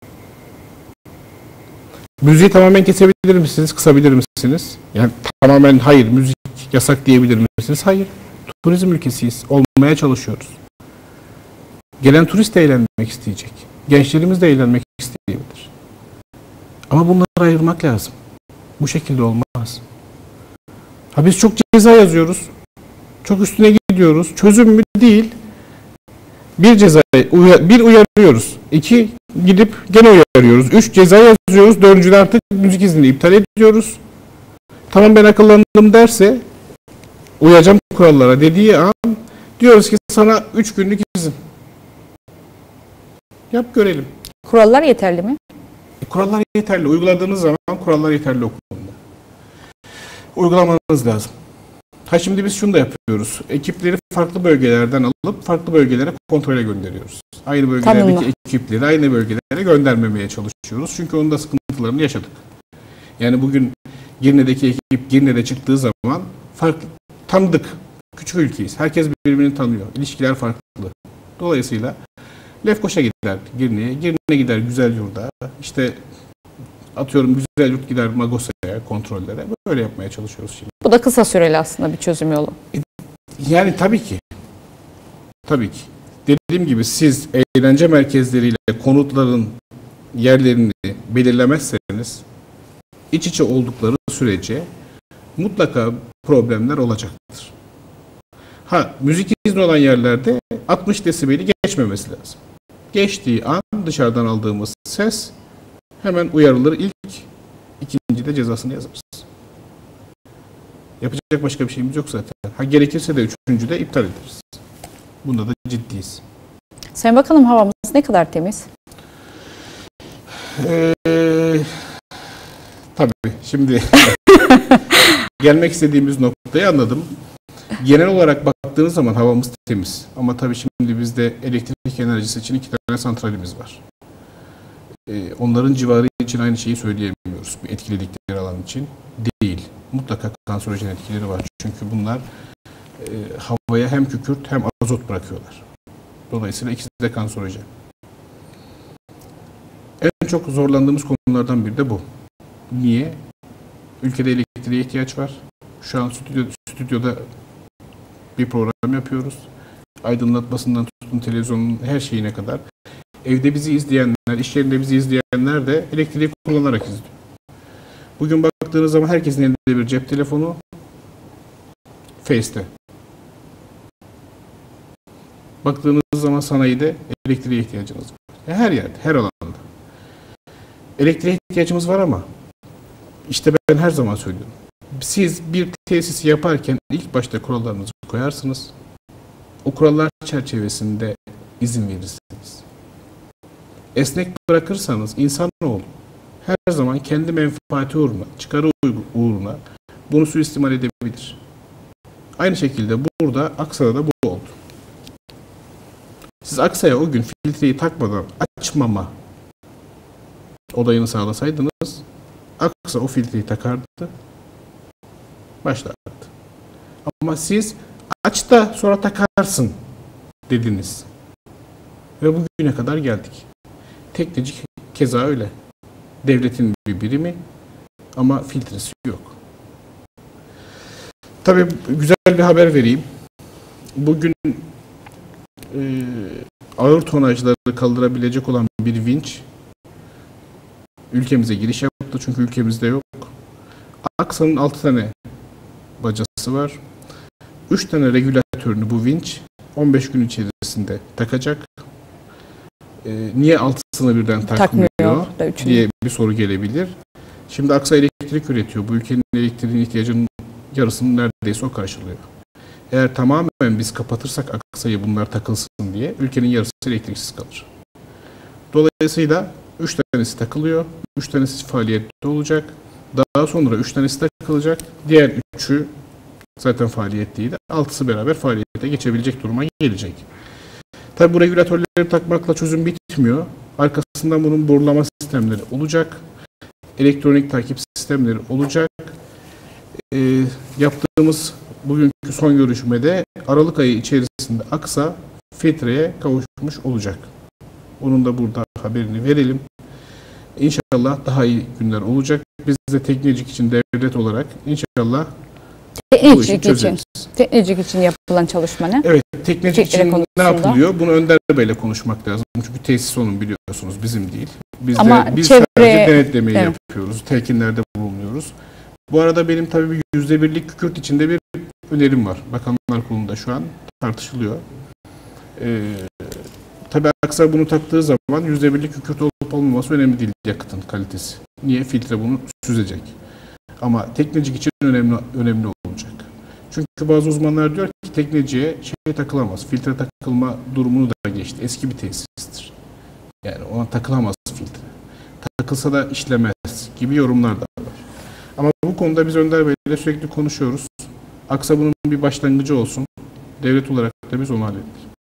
Müziği tamamen kesebilir misiniz? Kısabilir misiniz? Yani tamamen hayır, müzik yasak diyebilir misiniz? Hayır. Turizm ülkesiyiz. Olmaya çalışıyoruz. Gelen turist de eğlenmek isteyecek. Gençlerimiz de eğlenmek isteyebilir. Ama bunları ayırmak lazım. Bu şekilde olmaz. Ha, biz çok ceza yazıyoruz. Çok üstüne gidiyoruz. Çözüm mü? Değil. Bir cezayı uya, bir uyarıyoruz. İki gidip gene uyarıyoruz. Üç ceza yazıyoruz. Dördüncüde artık müzik iznini iptal ediyoruz. Tamam ben akıllandım derse uyacağım kurallara dediği an diyoruz ki sana üç günlük izin. Yap görelim. Kurallar yeterli mi? E, kurallar yeterli. Uyguladığınız zaman kurallar yeterli okulunda. Uygulamanız lazım. Ha, şimdi biz şunu da yapıyoruz. Ekipleri farklı bölgelerden alıp farklı bölgelere kontrole gönderiyoruz. Aynı bölgelerdeki Tanımla. ekipleri aynı bölgelere göndermemeye çalışıyoruz. Çünkü onun da sıkıntılarını yaşadık. Yani bugün Girne'deki ekip Girne'de çıktığı zaman farklı, tanıdık. Küçük ülkeyiz. Herkes birbirini tanıyor. İlişkiler farklı. Dolayısıyla Lefkoşa gider Girne'ye, Girne gider Güzelyurt'a, işte atıyorum Güzelyurt gider Magosa'ya, kontrollere. Böyle yapmaya çalışıyoruz şimdi. Bu da kısa süreli aslında bir çözüm yolu. Yani tabii ki. Tabii ki. Dediğim gibi siz eğlence merkezleriyle konutların yerlerini belirlemezseniz iç içe oldukları sürece mutlaka problemler olacaktır. Ha, müzik izni olan yerlerde altmış desibeli geçmemesi lazım. Geçtiği an dışarıdan aldığımız ses hemen uyarılır ilk, ikincide cezasını yazarız. Yapacak başka bir şeyimiz yok zaten. Ha, gerekirse de üçüncüde iptal ederiz. Bunda da ciddiyiz. Sayın Bakanım, havamız ne kadar temiz? Ee, tabii şimdi gelmek istediğimiz noktayı anladım. Genel olarak baktığınız zaman havamız temiz. Ama tabii şimdi bizde elektrik enerjisi için iki tane santralimiz var. Ee, onların civarı için aynı şeyi söyleyemiyoruz. Etkiledikleri alan için değil. Mutlaka kanserojen etkileri var. Çünkü bunlar e, havaya hem kükürt hem azot bırakıyorlar. Dolayısıyla ikisi de kanserojen. En çok zorlandığımız konulardan biri de bu. Niye? Ülkede elektriğe ihtiyaç var. Şu an stüdyo, stüdyoda bir program yapıyoruz. Aydınlatmasından tutun televizyonun her şeyine kadar. Evde bizi izleyenler, iş yerinde bizi izleyenler de elektriği kullanarak izliyor. Bugün baktığınız zaman herkesin elinde bir cep telefonu, Face'te. Baktığınız zaman sanayide elektriğe ihtiyacınız var. Her yerde, her alanda. Elektriğe ihtiyacımız var ama işte ben her zaman söylüyorum. Siz bir tesisi yaparken ilk başta kurallarınızı koyarsınız. O kurallar çerçevesinde izin verirsiniz. Esnek bırakırsanız insanoğlu her zaman kendi menfaati uğruna, çıkarı uğruna bunu suistimal edebilir. Aynı şekilde burada Aksa'da da bu oldu. Siz Aksa'ya o gün filtreyi takmadan açmama olayını sağlasaydınız, Aksa o filtreyi takardı, başlardı. Ama siz aç da sonra takarsın dediniz. Ve bugüne kadar geldik. Tekneci keza öyle. Devletin bir birimi ama filtresi yok. Tabii güzel bir haber vereyim. Bugün e, ağır tonajları kaldırabilecek olan bir vinç ülkemize giriş yaptı. Çünkü ülkemizde yok. Aksa'nın altı tane bacası var. üç tane regülatörünü bu vinç on beş gün içerisinde takacak. Ee, niye altısını birden takmıyor, takmıyor diye bir soru gelebilir. Şimdi Aksa elektrik üretiyor. Bu ülkenin elektriğin ihtiyacının yarısını neredeyse o karşılıyor. Eğer tamamen biz kapatırsak Aksa'yı bunlar takılsın diye ülkenin yarısı elektriksiz kalır. Dolayısıyla üç tanesi takılıyor. üç tanesi faaliyette olacak. Daha sonra üç tanesi takılacak. Diğer üçü zaten faaliyetteydi. altısı beraber faaliyete geçebilecek duruma gelecek. Tabi bu regülatörleri takmakla çözüm bitmiyor. Arkasından bunun borulama sistemleri olacak. Elektronik takip sistemleri olacak. Ee, yaptığımız bugünkü son görüşmede Aralık ayı içerisinde Aksa filtreye kavuşmuş olacak. Onun da burada haberini verelim. İnşallah daha iyi günler olacak. Biz de teknecik için devlet olarak inşallah bu işi çözeriz. Teknecik için yapılan çalışma ne? Evet, teknecik için ne yapılıyor? Bunu Önder Bey'le konuşmak lazım. Çünkü tesis onun biliyorsunuz, bizim değil. Biz Ama de biz çevre... sadece denetlemeyi evet. yapıyoruz. Telkinlerde bulunuyoruz. Bu arada benim tabii bir yüzde birlik kükürt içinde bir önerim var. Bakanlar Kurulu'nda şu an tartışılıyor. Ee, tabii Aksa bunu taktığı zaman yüzde birlik kükürt olup olmaması önemli değil, yakıtın kalitesi. Niye? Filtre bunu süzecek. Ama teknecik için önemli önemli olacak. Çünkü bazı uzmanlar diyor ki tekneciye şey takılamaz. Filtre takılma durumunu da geçti. Eski bir tesistir. Yani ona takılamaz filtre. Takılsa da işlemez gibi yorumlar da var. Ama bu konuda biz Önder Bey'le sürekli konuşuyoruz. Aksa bunun bir başlangıcı olsun. Devlet olarak da biz onu hallettik.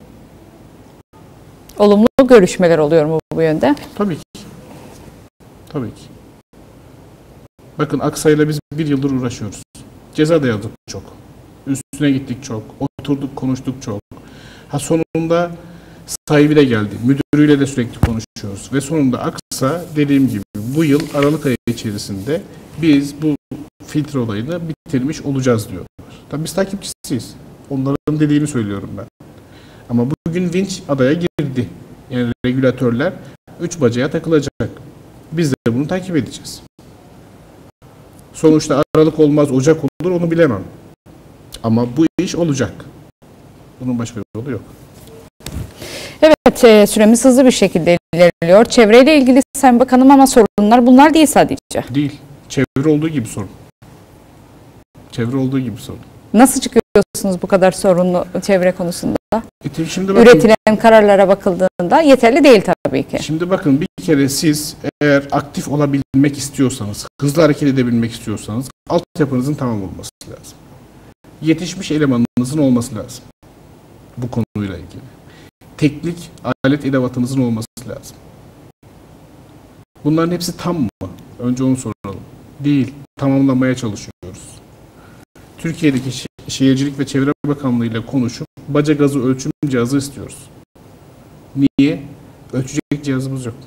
Olumlu görüşmeler oluyor mu bu yönde? Tabii ki. Tabii ki. Bakın Aksa'yla biz bir yıldır uğraşıyoruz. Ceza da yazdık çok. Üstüne gittik çok. Oturduk, konuştuk çok. Ha sonunda sahibi de geldi. Müdürüyle de sürekli konuşuyoruz. Ve sonunda Aksa dediğim gibi bu yıl Aralık ayı içerisinde biz bu filtre olayını bitirmiş olacağız diyorlar. Tabii biz takipçisiyiz. Onların dediğini söylüyorum ben. Ama bugün vinç adaya girdi. Yani regülatörler üç bacaya takılacak. Biz de bunu takip edeceğiz. Sonuçta Aralık olmaz, Ocak olur onu bilemem. Ama bu iş olacak. Bunun başka bir yolu yok. Evet, e, süremiz hızlı bir şekilde ilerliyor. Çevreyle ilgili Sayın Bakanım ama sorunlar bunlar değil sadece. Değil. Çevre olduğu gibi sorun. Çevre olduğu gibi sorun. Nasıl çıkıyorsunuz bu kadar sorunlu çevre konusunda? E, şimdi bakın, üretilen kararlara bakıldığında yeterli değil tabii ki. Şimdi bakın bir kere siz eğer aktif olabilmek istiyorsanız, hızlı hareket edebilmek istiyorsanız altyapınızın tamam olması lazım. Yetişmiş elemanınızın olması lazım. Bu konuyla ilgili. Teknik alet edevatınızın olması lazım. Bunların hepsi tam mı? Önce onu soralım. Değil. Tamamlamaya çalışıyoruz. Türkiye'deki Şe Şehircilik ve Çevre Bakanlığı ile konuşup baca gazı ölçüm cihazı istiyoruz. Niye? Ölçecek cihazımız yok.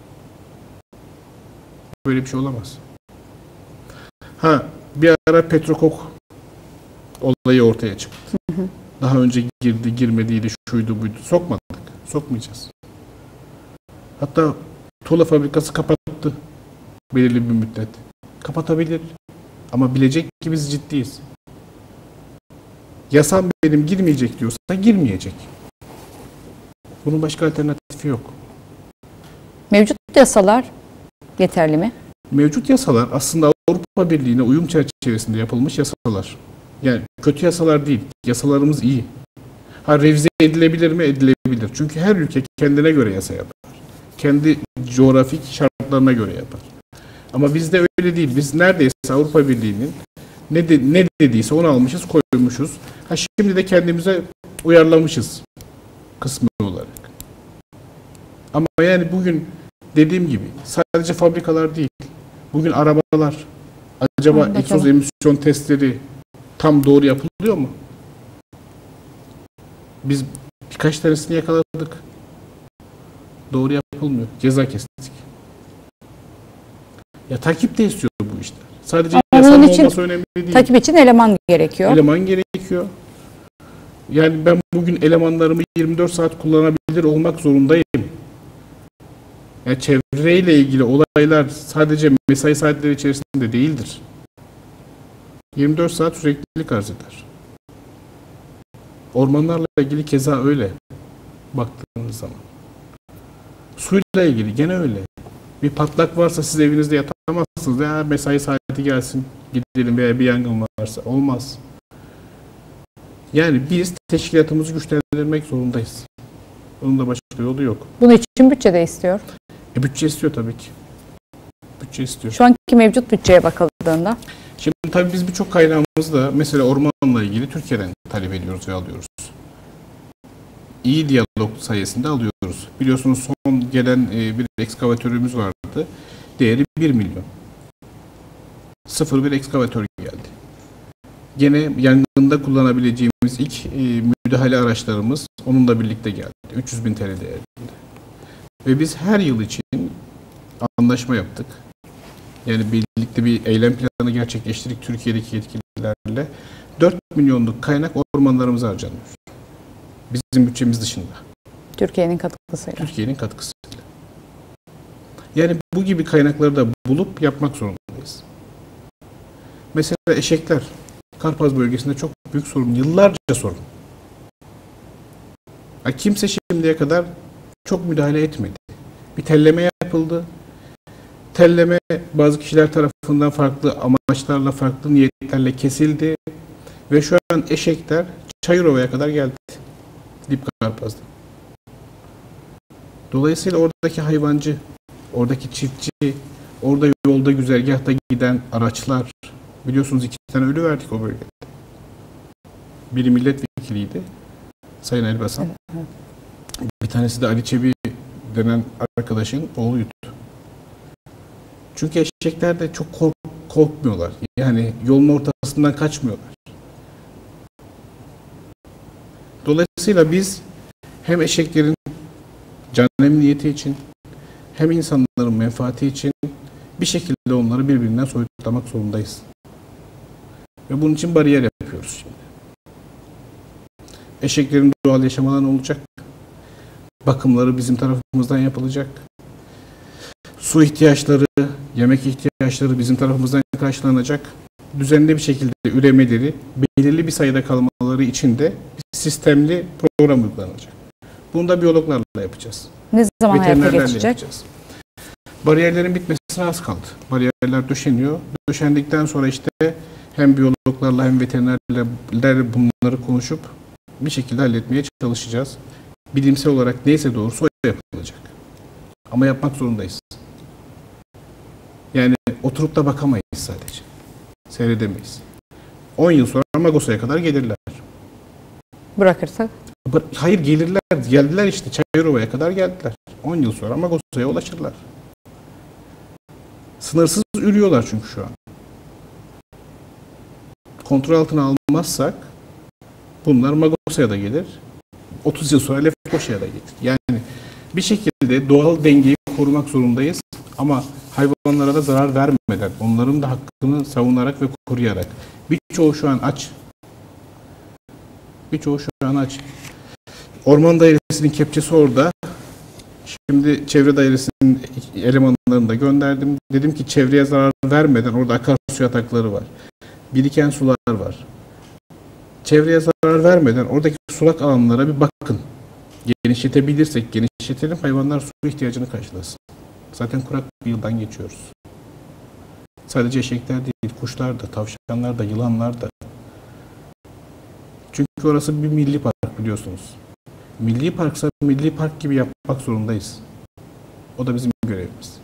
Böyle bir şey olamaz. Ha, bir ara Petrokok olayı ortaya çıktı. Hı hı. Daha önce girdi, girmediydi, şuydu, buydu. Sokmadık. Sokmayacağız. Hatta tuğla fabrikası kapattı belirli bir müddet. Kapatabilir. Ama bilecek ki biz ciddiyiz. Yasam benim girmeyecek diyorsa girmeyecek. Bunun başka alternatifi yok. Mevcut yasalar yeterli mi? Mevcut yasalar aslında Avrupa Birliği'ne uyum çerçevesinde yapılmış yasalar. Yani kötü yasalar değil. Yasalarımız iyi. Ha, revize edilebilir mi? Edilebilir. Çünkü her ülke kendine göre yasa yapar. Kendi coğrafik şartlarına göre yapar. Ama bizde öyle değil. Biz neredeyse Avrupa Birliği'nin ne, de, ne dediyse onu almışız, koymuşuz. Ha, şimdi de kendimize uyarlamışız kısmı olarak. Ama yani bugün dediğim gibi sadece fabrikalar değil. Bugün arabalar, acaba Hı, egzoz emisyon testleri tam doğru yapılıyor mu? Biz birkaç tanesini yakaladık. Doğru yapılmıyor. Ceza kestik. Ya takip de istiyor bu işler. Sadece yasal olması önemli değil. Takip için eleman gerekiyor. Eleman gerekiyor. Yani ben bugün elemanlarımı yirmi dört saat kullanabilir olmak zorundayım. Yani çevreyle ilgili olaylar sadece mesai saatleri içerisinde değildir. yirmi dört saat süreklilik arz eder. Ormanlarla ilgili keza öyle. Baktığınız zaman. Suyla ilgili gene öyle. Bir patlak varsa siz evinizde yatamazsınız. Ya mesai saati gelsin gidelim veya bir yangın varsa. Olmaz. Yani biz teşkilatımızı güçlendirmek zorundayız. Bunun da başka yolu yok. Bunun için bütçe de istiyor. E, bütçe istiyor tabii ki. Bütçe istiyor. Şu anki mevcut bütçeye bakıldığında. Şimdi tabii biz birçok kaynağımızı da mesela ormanla ilgili Türkiye'den talep ediyoruz ve alıyoruz. İyi diyalog sayesinde alıyoruz. Biliyorsunuz son gelen bir ekskavatörümüz vardı. Değeri bir milyon. Sıfır bir ekskavatör geldi. Gene yangında kullanabileceğimiz ilk müdahale araçlarımız onunla birlikte geldi. üç yüz bin T L değerinde. Ve biz her yıl için anlaşma yaptık. Yani birlikte bir eylem planı gerçekleştirdik Türkiye'deki yetkililerle. dört milyonluk kaynak ormanlarımıza harcanıyor. Bizim bütçemiz dışında. Türkiye'nin katkısıyla. Türkiye'nin katkısıyla. Yani bu gibi kaynakları da bulup yapmak zorundayız. Mesela eşekler. Karpaz bölgesinde çok büyük sorun. Yıllarca sorun. Ya kimse şimdiye kadar çok müdahale etmedi. Bir telleme yapıldı. Telleme bazı kişiler tarafından farklı amaçlarla, farklı niyetlerle kesildi. Ve şu an eşekler Çayırova'ya kadar geldi. Dipkarpaz'da. Dolayısıyla oradaki hayvancı, oradaki çiftçi, orada yolda güzergahta giden araçlar, biliyorsunuz iki tane ölü verdik o bölgede. Biri milletvekiliydi, Sayın Elbasan. Evet, evet. Bir tanesi de Ali Çebi denen arkadaşın oğluydu. Çünkü eşekler de çok kork korkmuyorlar. Yani yolun ortasından kaçmıyorlar. Dolayısıyla biz hem eşeklerin can emniyeti için hem insanların menfaati için bir şekilde onları birbirinden soyutlamak zorundayız. Ve bunun için bariyer yapıyoruz şimdi. Eşeklerin doğal yaşam alanı olacak. Bakımları bizim tarafımızdan yapılacak. Su ihtiyaçları, yemek ihtiyaçları bizim tarafımızdan karşılanacak. Düzenli bir şekilde üremeleri, belirli bir sayıda kalmaları için de sistemli program uygulanacak. Bunu da biyologlarla yapacağız. Ne zaman hayata geçecek? Yapacağız. Bariyerlerin bitmesine az kaldı. Bariyerler döşeniyor. Döşendikten sonra işte hem biyologlarla hem veterinerlerle bunları konuşup bir şekilde halletmeye çalışacağız. Bilimsel olarak neyse doğrusu o yapılacak. Ama yapmak zorundayız. Yani oturup da bakamayız sadece. Seyredemeyiz. on yıl sonra Magosa'ya kadar gelirler. Bırakırsak? Hayır gelirler. Geldiler işte Çayırova'ya kadar geldiler. on yıl sonra Magosa'ya ulaşırlar. Sınırsız ürüyorlar çünkü şu an. Kontrol altına almazsak bunlar Magosa'ya da gelir. otuz yıl sonra Lefkoşa'ya da gelir. Yani bir şekilde doğal dengeyi korumak zorundayız. Ama hayvanlara da zarar vermeden, onların da hakkını savunarak ve koruyarak. Birçoğu şu an aç. Birçoğu şu an aç. Orman Dairesi'nin kepçesi orada. Şimdi Çevre Dairesi'nin elemanlarını da gönderdim. Dedim ki çevreye zarar vermeden orada akarsu yatakları var. Biriken sular var. Çevreye zarar vermeden oradaki sulak alanlara bir bakın. Genişletebilirsek genişletelim, hayvanlar su ihtiyacını karşılasın. Zaten kurak bir yıldan geçiyoruz. Sadece eşekler değil, kuşlar da, tavşanlar da, yılanlar da. Çünkü orası bir milli park biliyorsunuz. Milli parksa milli park gibi yapmak zorundayız. O da bizim görevimiz.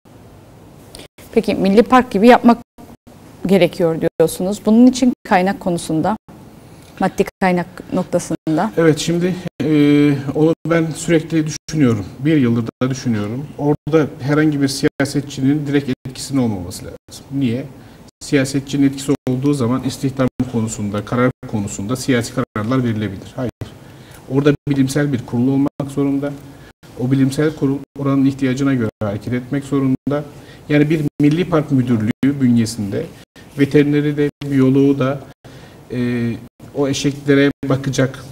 Peki milli park gibi yapmak gerekiyor diyorsunuz. Bunun için kaynak konusunda, maddi kaynak noktasında. Evet, şimdi e, onu ben sürekli düşünüyorum. Bir yıldır da düşünüyorum. Orada herhangi bir siyasetçinin direkt etkisinin olmaması lazım. Niye? Siyasetçinin etkisi olduğu zaman istihdam konusunda, karar konusunda siyasi kararlar verilebilir. Hayır. Orada bilimsel bir kurul olmak zorunda. O bilimsel kurul oranın ihtiyacına göre hareket etmek zorunda. Yani bir milli park müdürlüğü bünyesinde veterineri de, biyoloğu da e, o eşeklere bakacak,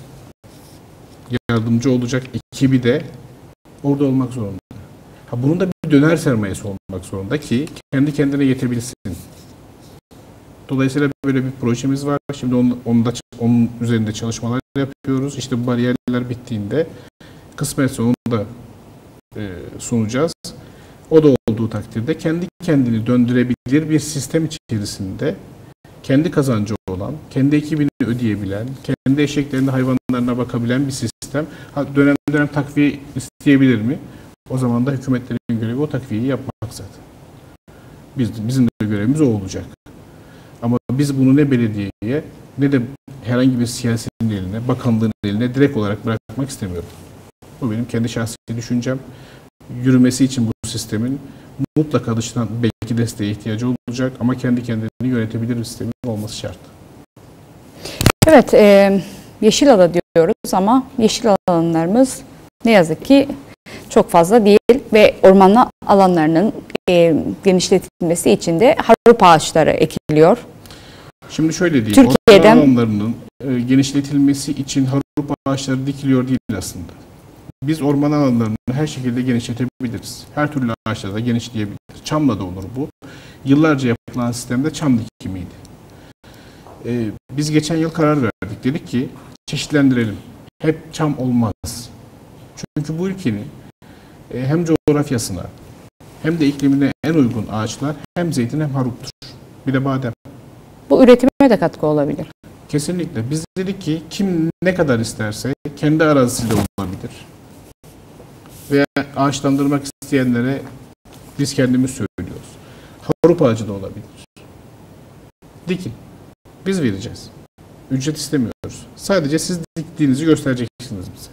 yardımcı olacak ekibi de orada olmak zorunda. Ha, bunun da bir döner sermayesi olmak zorunda ki kendi kendine yetebilsin. Dolayısıyla böyle bir projemiz var. Şimdi onu, onu da, onun üzerinde çalışmalar yapıyoruz. İşte bu bariyerler bittiğinde kısmetse onu da e, sunacağız. O da olduğu takdirde kendi kendini döndürebilir bir sistem içerisinde kendi kazancı olan, kendi ekibini ödeyebilen, kendi eşeklerine, hayvanlarına bakabilen bir sistem. Ha, dönem dönem takviye isteyebilir mi? O zaman da hükümetlerin görevi o takviyeyi yapmak zaten. Biz, bizim de görevimiz o olacak. Ama biz bunu ne belediyeye ne de herhangi bir siyasetin eline, bakanlığın eline direkt olarak bırakmak istemiyorum. Bu benim kendi şahsi düşüncem. Yürümesi için bu sistemin mutlaka dıştan belki desteğe ihtiyacı olacak ama kendi kendini yönetebilir bir sistemin olması şart. Evet, e, yeşil ala diyoruz ama yeşil alanlarımız ne yazık ki çok fazla değil ve ormanlı alanlarının e, genişletilmesi için de harup ağaçları ekiliyor. Şimdi şöyle diyeyim, Türkiye'den orman alanlarının e, genişletilmesi için harup ağaçları dikiliyor değil aslında. Biz orman alanlarını her şekilde genişletebiliriz. Her türlü ağaçları da genişleyebiliriz. Çamla da olur bu. Yıllarca yapılan sistemde çam dikimiydi. Ee, biz geçen yıl karar verdik. Dedik ki çeşitlendirelim. Hep çam olmaz. Çünkü bu ülkenin e, hem coğrafyasına hem de iklimine en uygun ağaçlar hem zeytin hem haruptur. Bir de badem. Bu üretime de katkı olabilir. Kesinlikle. Biz dedik ki kim ne kadar isterse kendi arazisiyle olabilir. Veya ağaçlandırmak isteyenlere biz kendimiz söylüyoruz. Harup ağacı da olabilir. Dikin. Biz vereceğiz. Ücret istemiyoruz. Sadece siz diktiğinizi göstereceksiniz bize.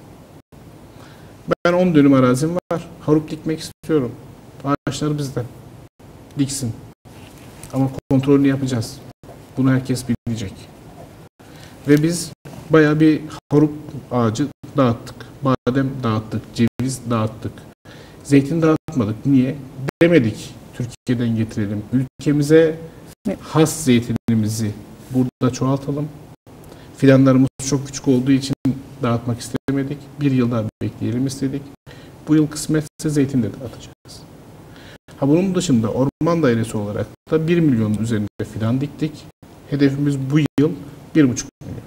Ben on dönüm arazim var. Harup dikmek istiyorum. Ağaçları bizden. Diksin. Ama kontrolünü yapacağız. Bunu herkes bilecek. Ve biz bayağı bir harup ağacı dağıttık. Badem dağıttık. Ceviz dağıttık. Zeytin dağıtmadık. Niye? Demedik Türkiye'den getirelim. Ülkemize has zeytinimizi burada çoğaltalım. Fidanlarımız çok küçük olduğu için dağıtmak istemedik. Bir yıl daha bekleyelim istedik. Bu yıl kısmetse zeytin de dağıtacağız. Ha, bunun dışında Orman Dairesi olarak da bir milyonun üzerinde fidan diktik. Hedefimiz bu yıl bir buçuk milyon.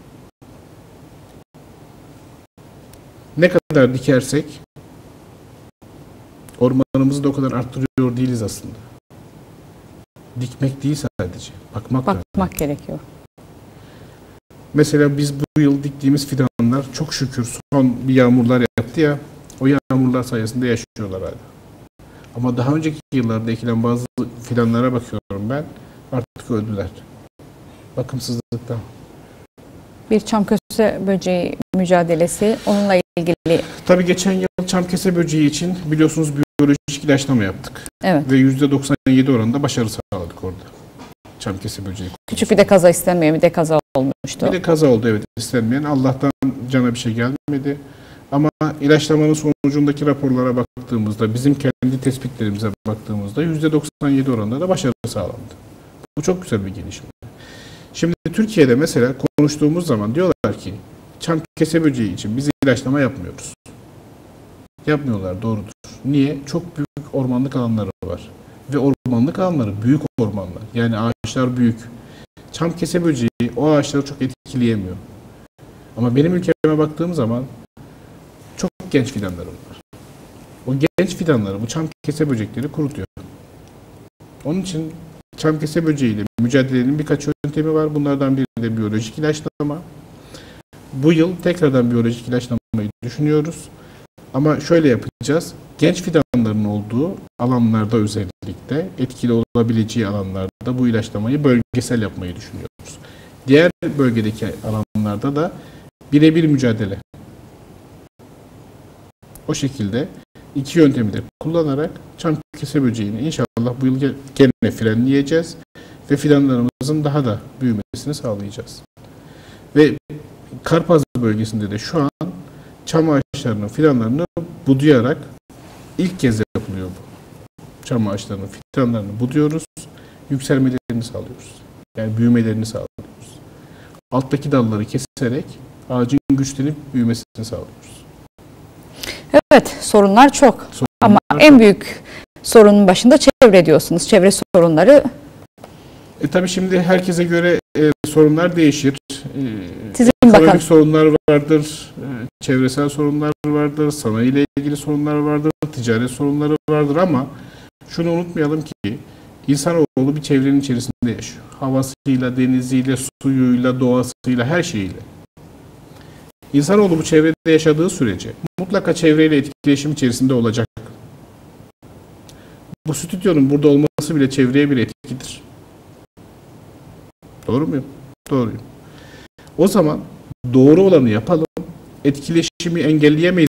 Ne kadar dikersek ormanımızı da o kadar arttırıyor değiliz aslında. Dikmek değil sadece. Bakmak, Bakmak gerekiyor. Mesela biz bu yıl diktiğimiz fidanlar çok şükür son bir yağmurlar yaptı ya, o yağmurlar sayesinde yaşıyorlar hala. Ama daha önceki yıllarda ekilen bazı fidanlara bakıyorum ben, artık öldüler. Bakımsızlıktan. Bir çamköse böceği mücadelesi, onunla ilgili. Tabii geçen yıl çam kese böceği için biliyorsunuz biyolojik ilaçlama yaptık. Evet. Ve yüzde doksan yedi oranında başarı sağladık orada. Çam kese böceği. Küçük bir de kaza istenmeyen bir de kaza olmuştu. Bir de kaza oldu, evet, istenmeyen. Allah'tan cana bir şey gelmedi. Ama ilaçlamanın sonucundaki raporlara baktığımızda, bizim kendi tespitlerimize baktığımızda yüzde doksan yedi oranında da başarı sağlandı. Bu çok güzel bir gelişme. Şimdi Türkiye'de mesela konuştuğumuz zaman diyorlar ki çam kese böceği için biz ilaçlama yapmıyoruz. Yapmıyorlar, doğrudur. Niye? Çok büyük ormanlık alanları var. Ve ormanlık alanları büyük ormanlar. Yani ağaçlar büyük. Çam kese böceği o ağaçları çok etkileyemiyor. Ama benim ülkeme baktığım zaman çok genç fidanlarım var. O genç fidanları, bu çam kese böcekleri kurutuyor. Onun için çam kese böceğiyle mücadelenin birkaç yöntemi var. Bunlardan biri de biyolojik ilaçlama. Bu yıl tekrardan biyolojik ilaçlamayı düşünüyoruz. Ama şöyle yapacağız. Genç fidanların olduğu alanlarda özellikle etkili olabileceği alanlarda bu ilaçlamayı bölgesel yapmayı düşünüyoruz. Diğer bölgedeki alanlarda da birebir mücadele. O şekilde iki yöntemi de kullanarak çam kese böceğini inşallah bu yıl gene frenleyeceğiz ve fidanlarımızın daha da büyümesini sağlayacağız. Ve Karpaz bölgesinde de şu an çam ağaçlarının fidanlarını budayarak ilk kez yapılıyor bu. Çam ağaçlarının fidanlarını buduyoruz, yükselmelerini sağlıyoruz. Yani büyümelerini sağlıyoruz. Alttaki dalları keserek ağacın güçlenip büyümesini sağlıyoruz. Evet, sorunlar çok. Sorunlar Ama çok. en büyük sorunun başında çevre diyorsunuz. Çevre sorunları. E tabii şimdi herkese göre e, sorunlar değişir. E, Sizin ekonomik bakan. sorunlar vardır, e, çevresel sorunlar vardır, sanayiyle ilgili sorunlar vardır, ticaret sorunları vardır ama şunu unutmayalım ki insanoğlu bir çevrenin içerisinde yaşıyor. Havasıyla, deniziyle, suyuyla, doğasıyla, her şeyiyle. İnsanoğlu bu çevrede yaşadığı sürece mutlaka çevreyle etkileşim içerisinde olacak. Bu stüdyonun burada olması bile çevreye bir etkidir. Doğru muyum? Doğruyum. O zaman doğru olanı yapalım. Etkileşimi engelleyemeyiz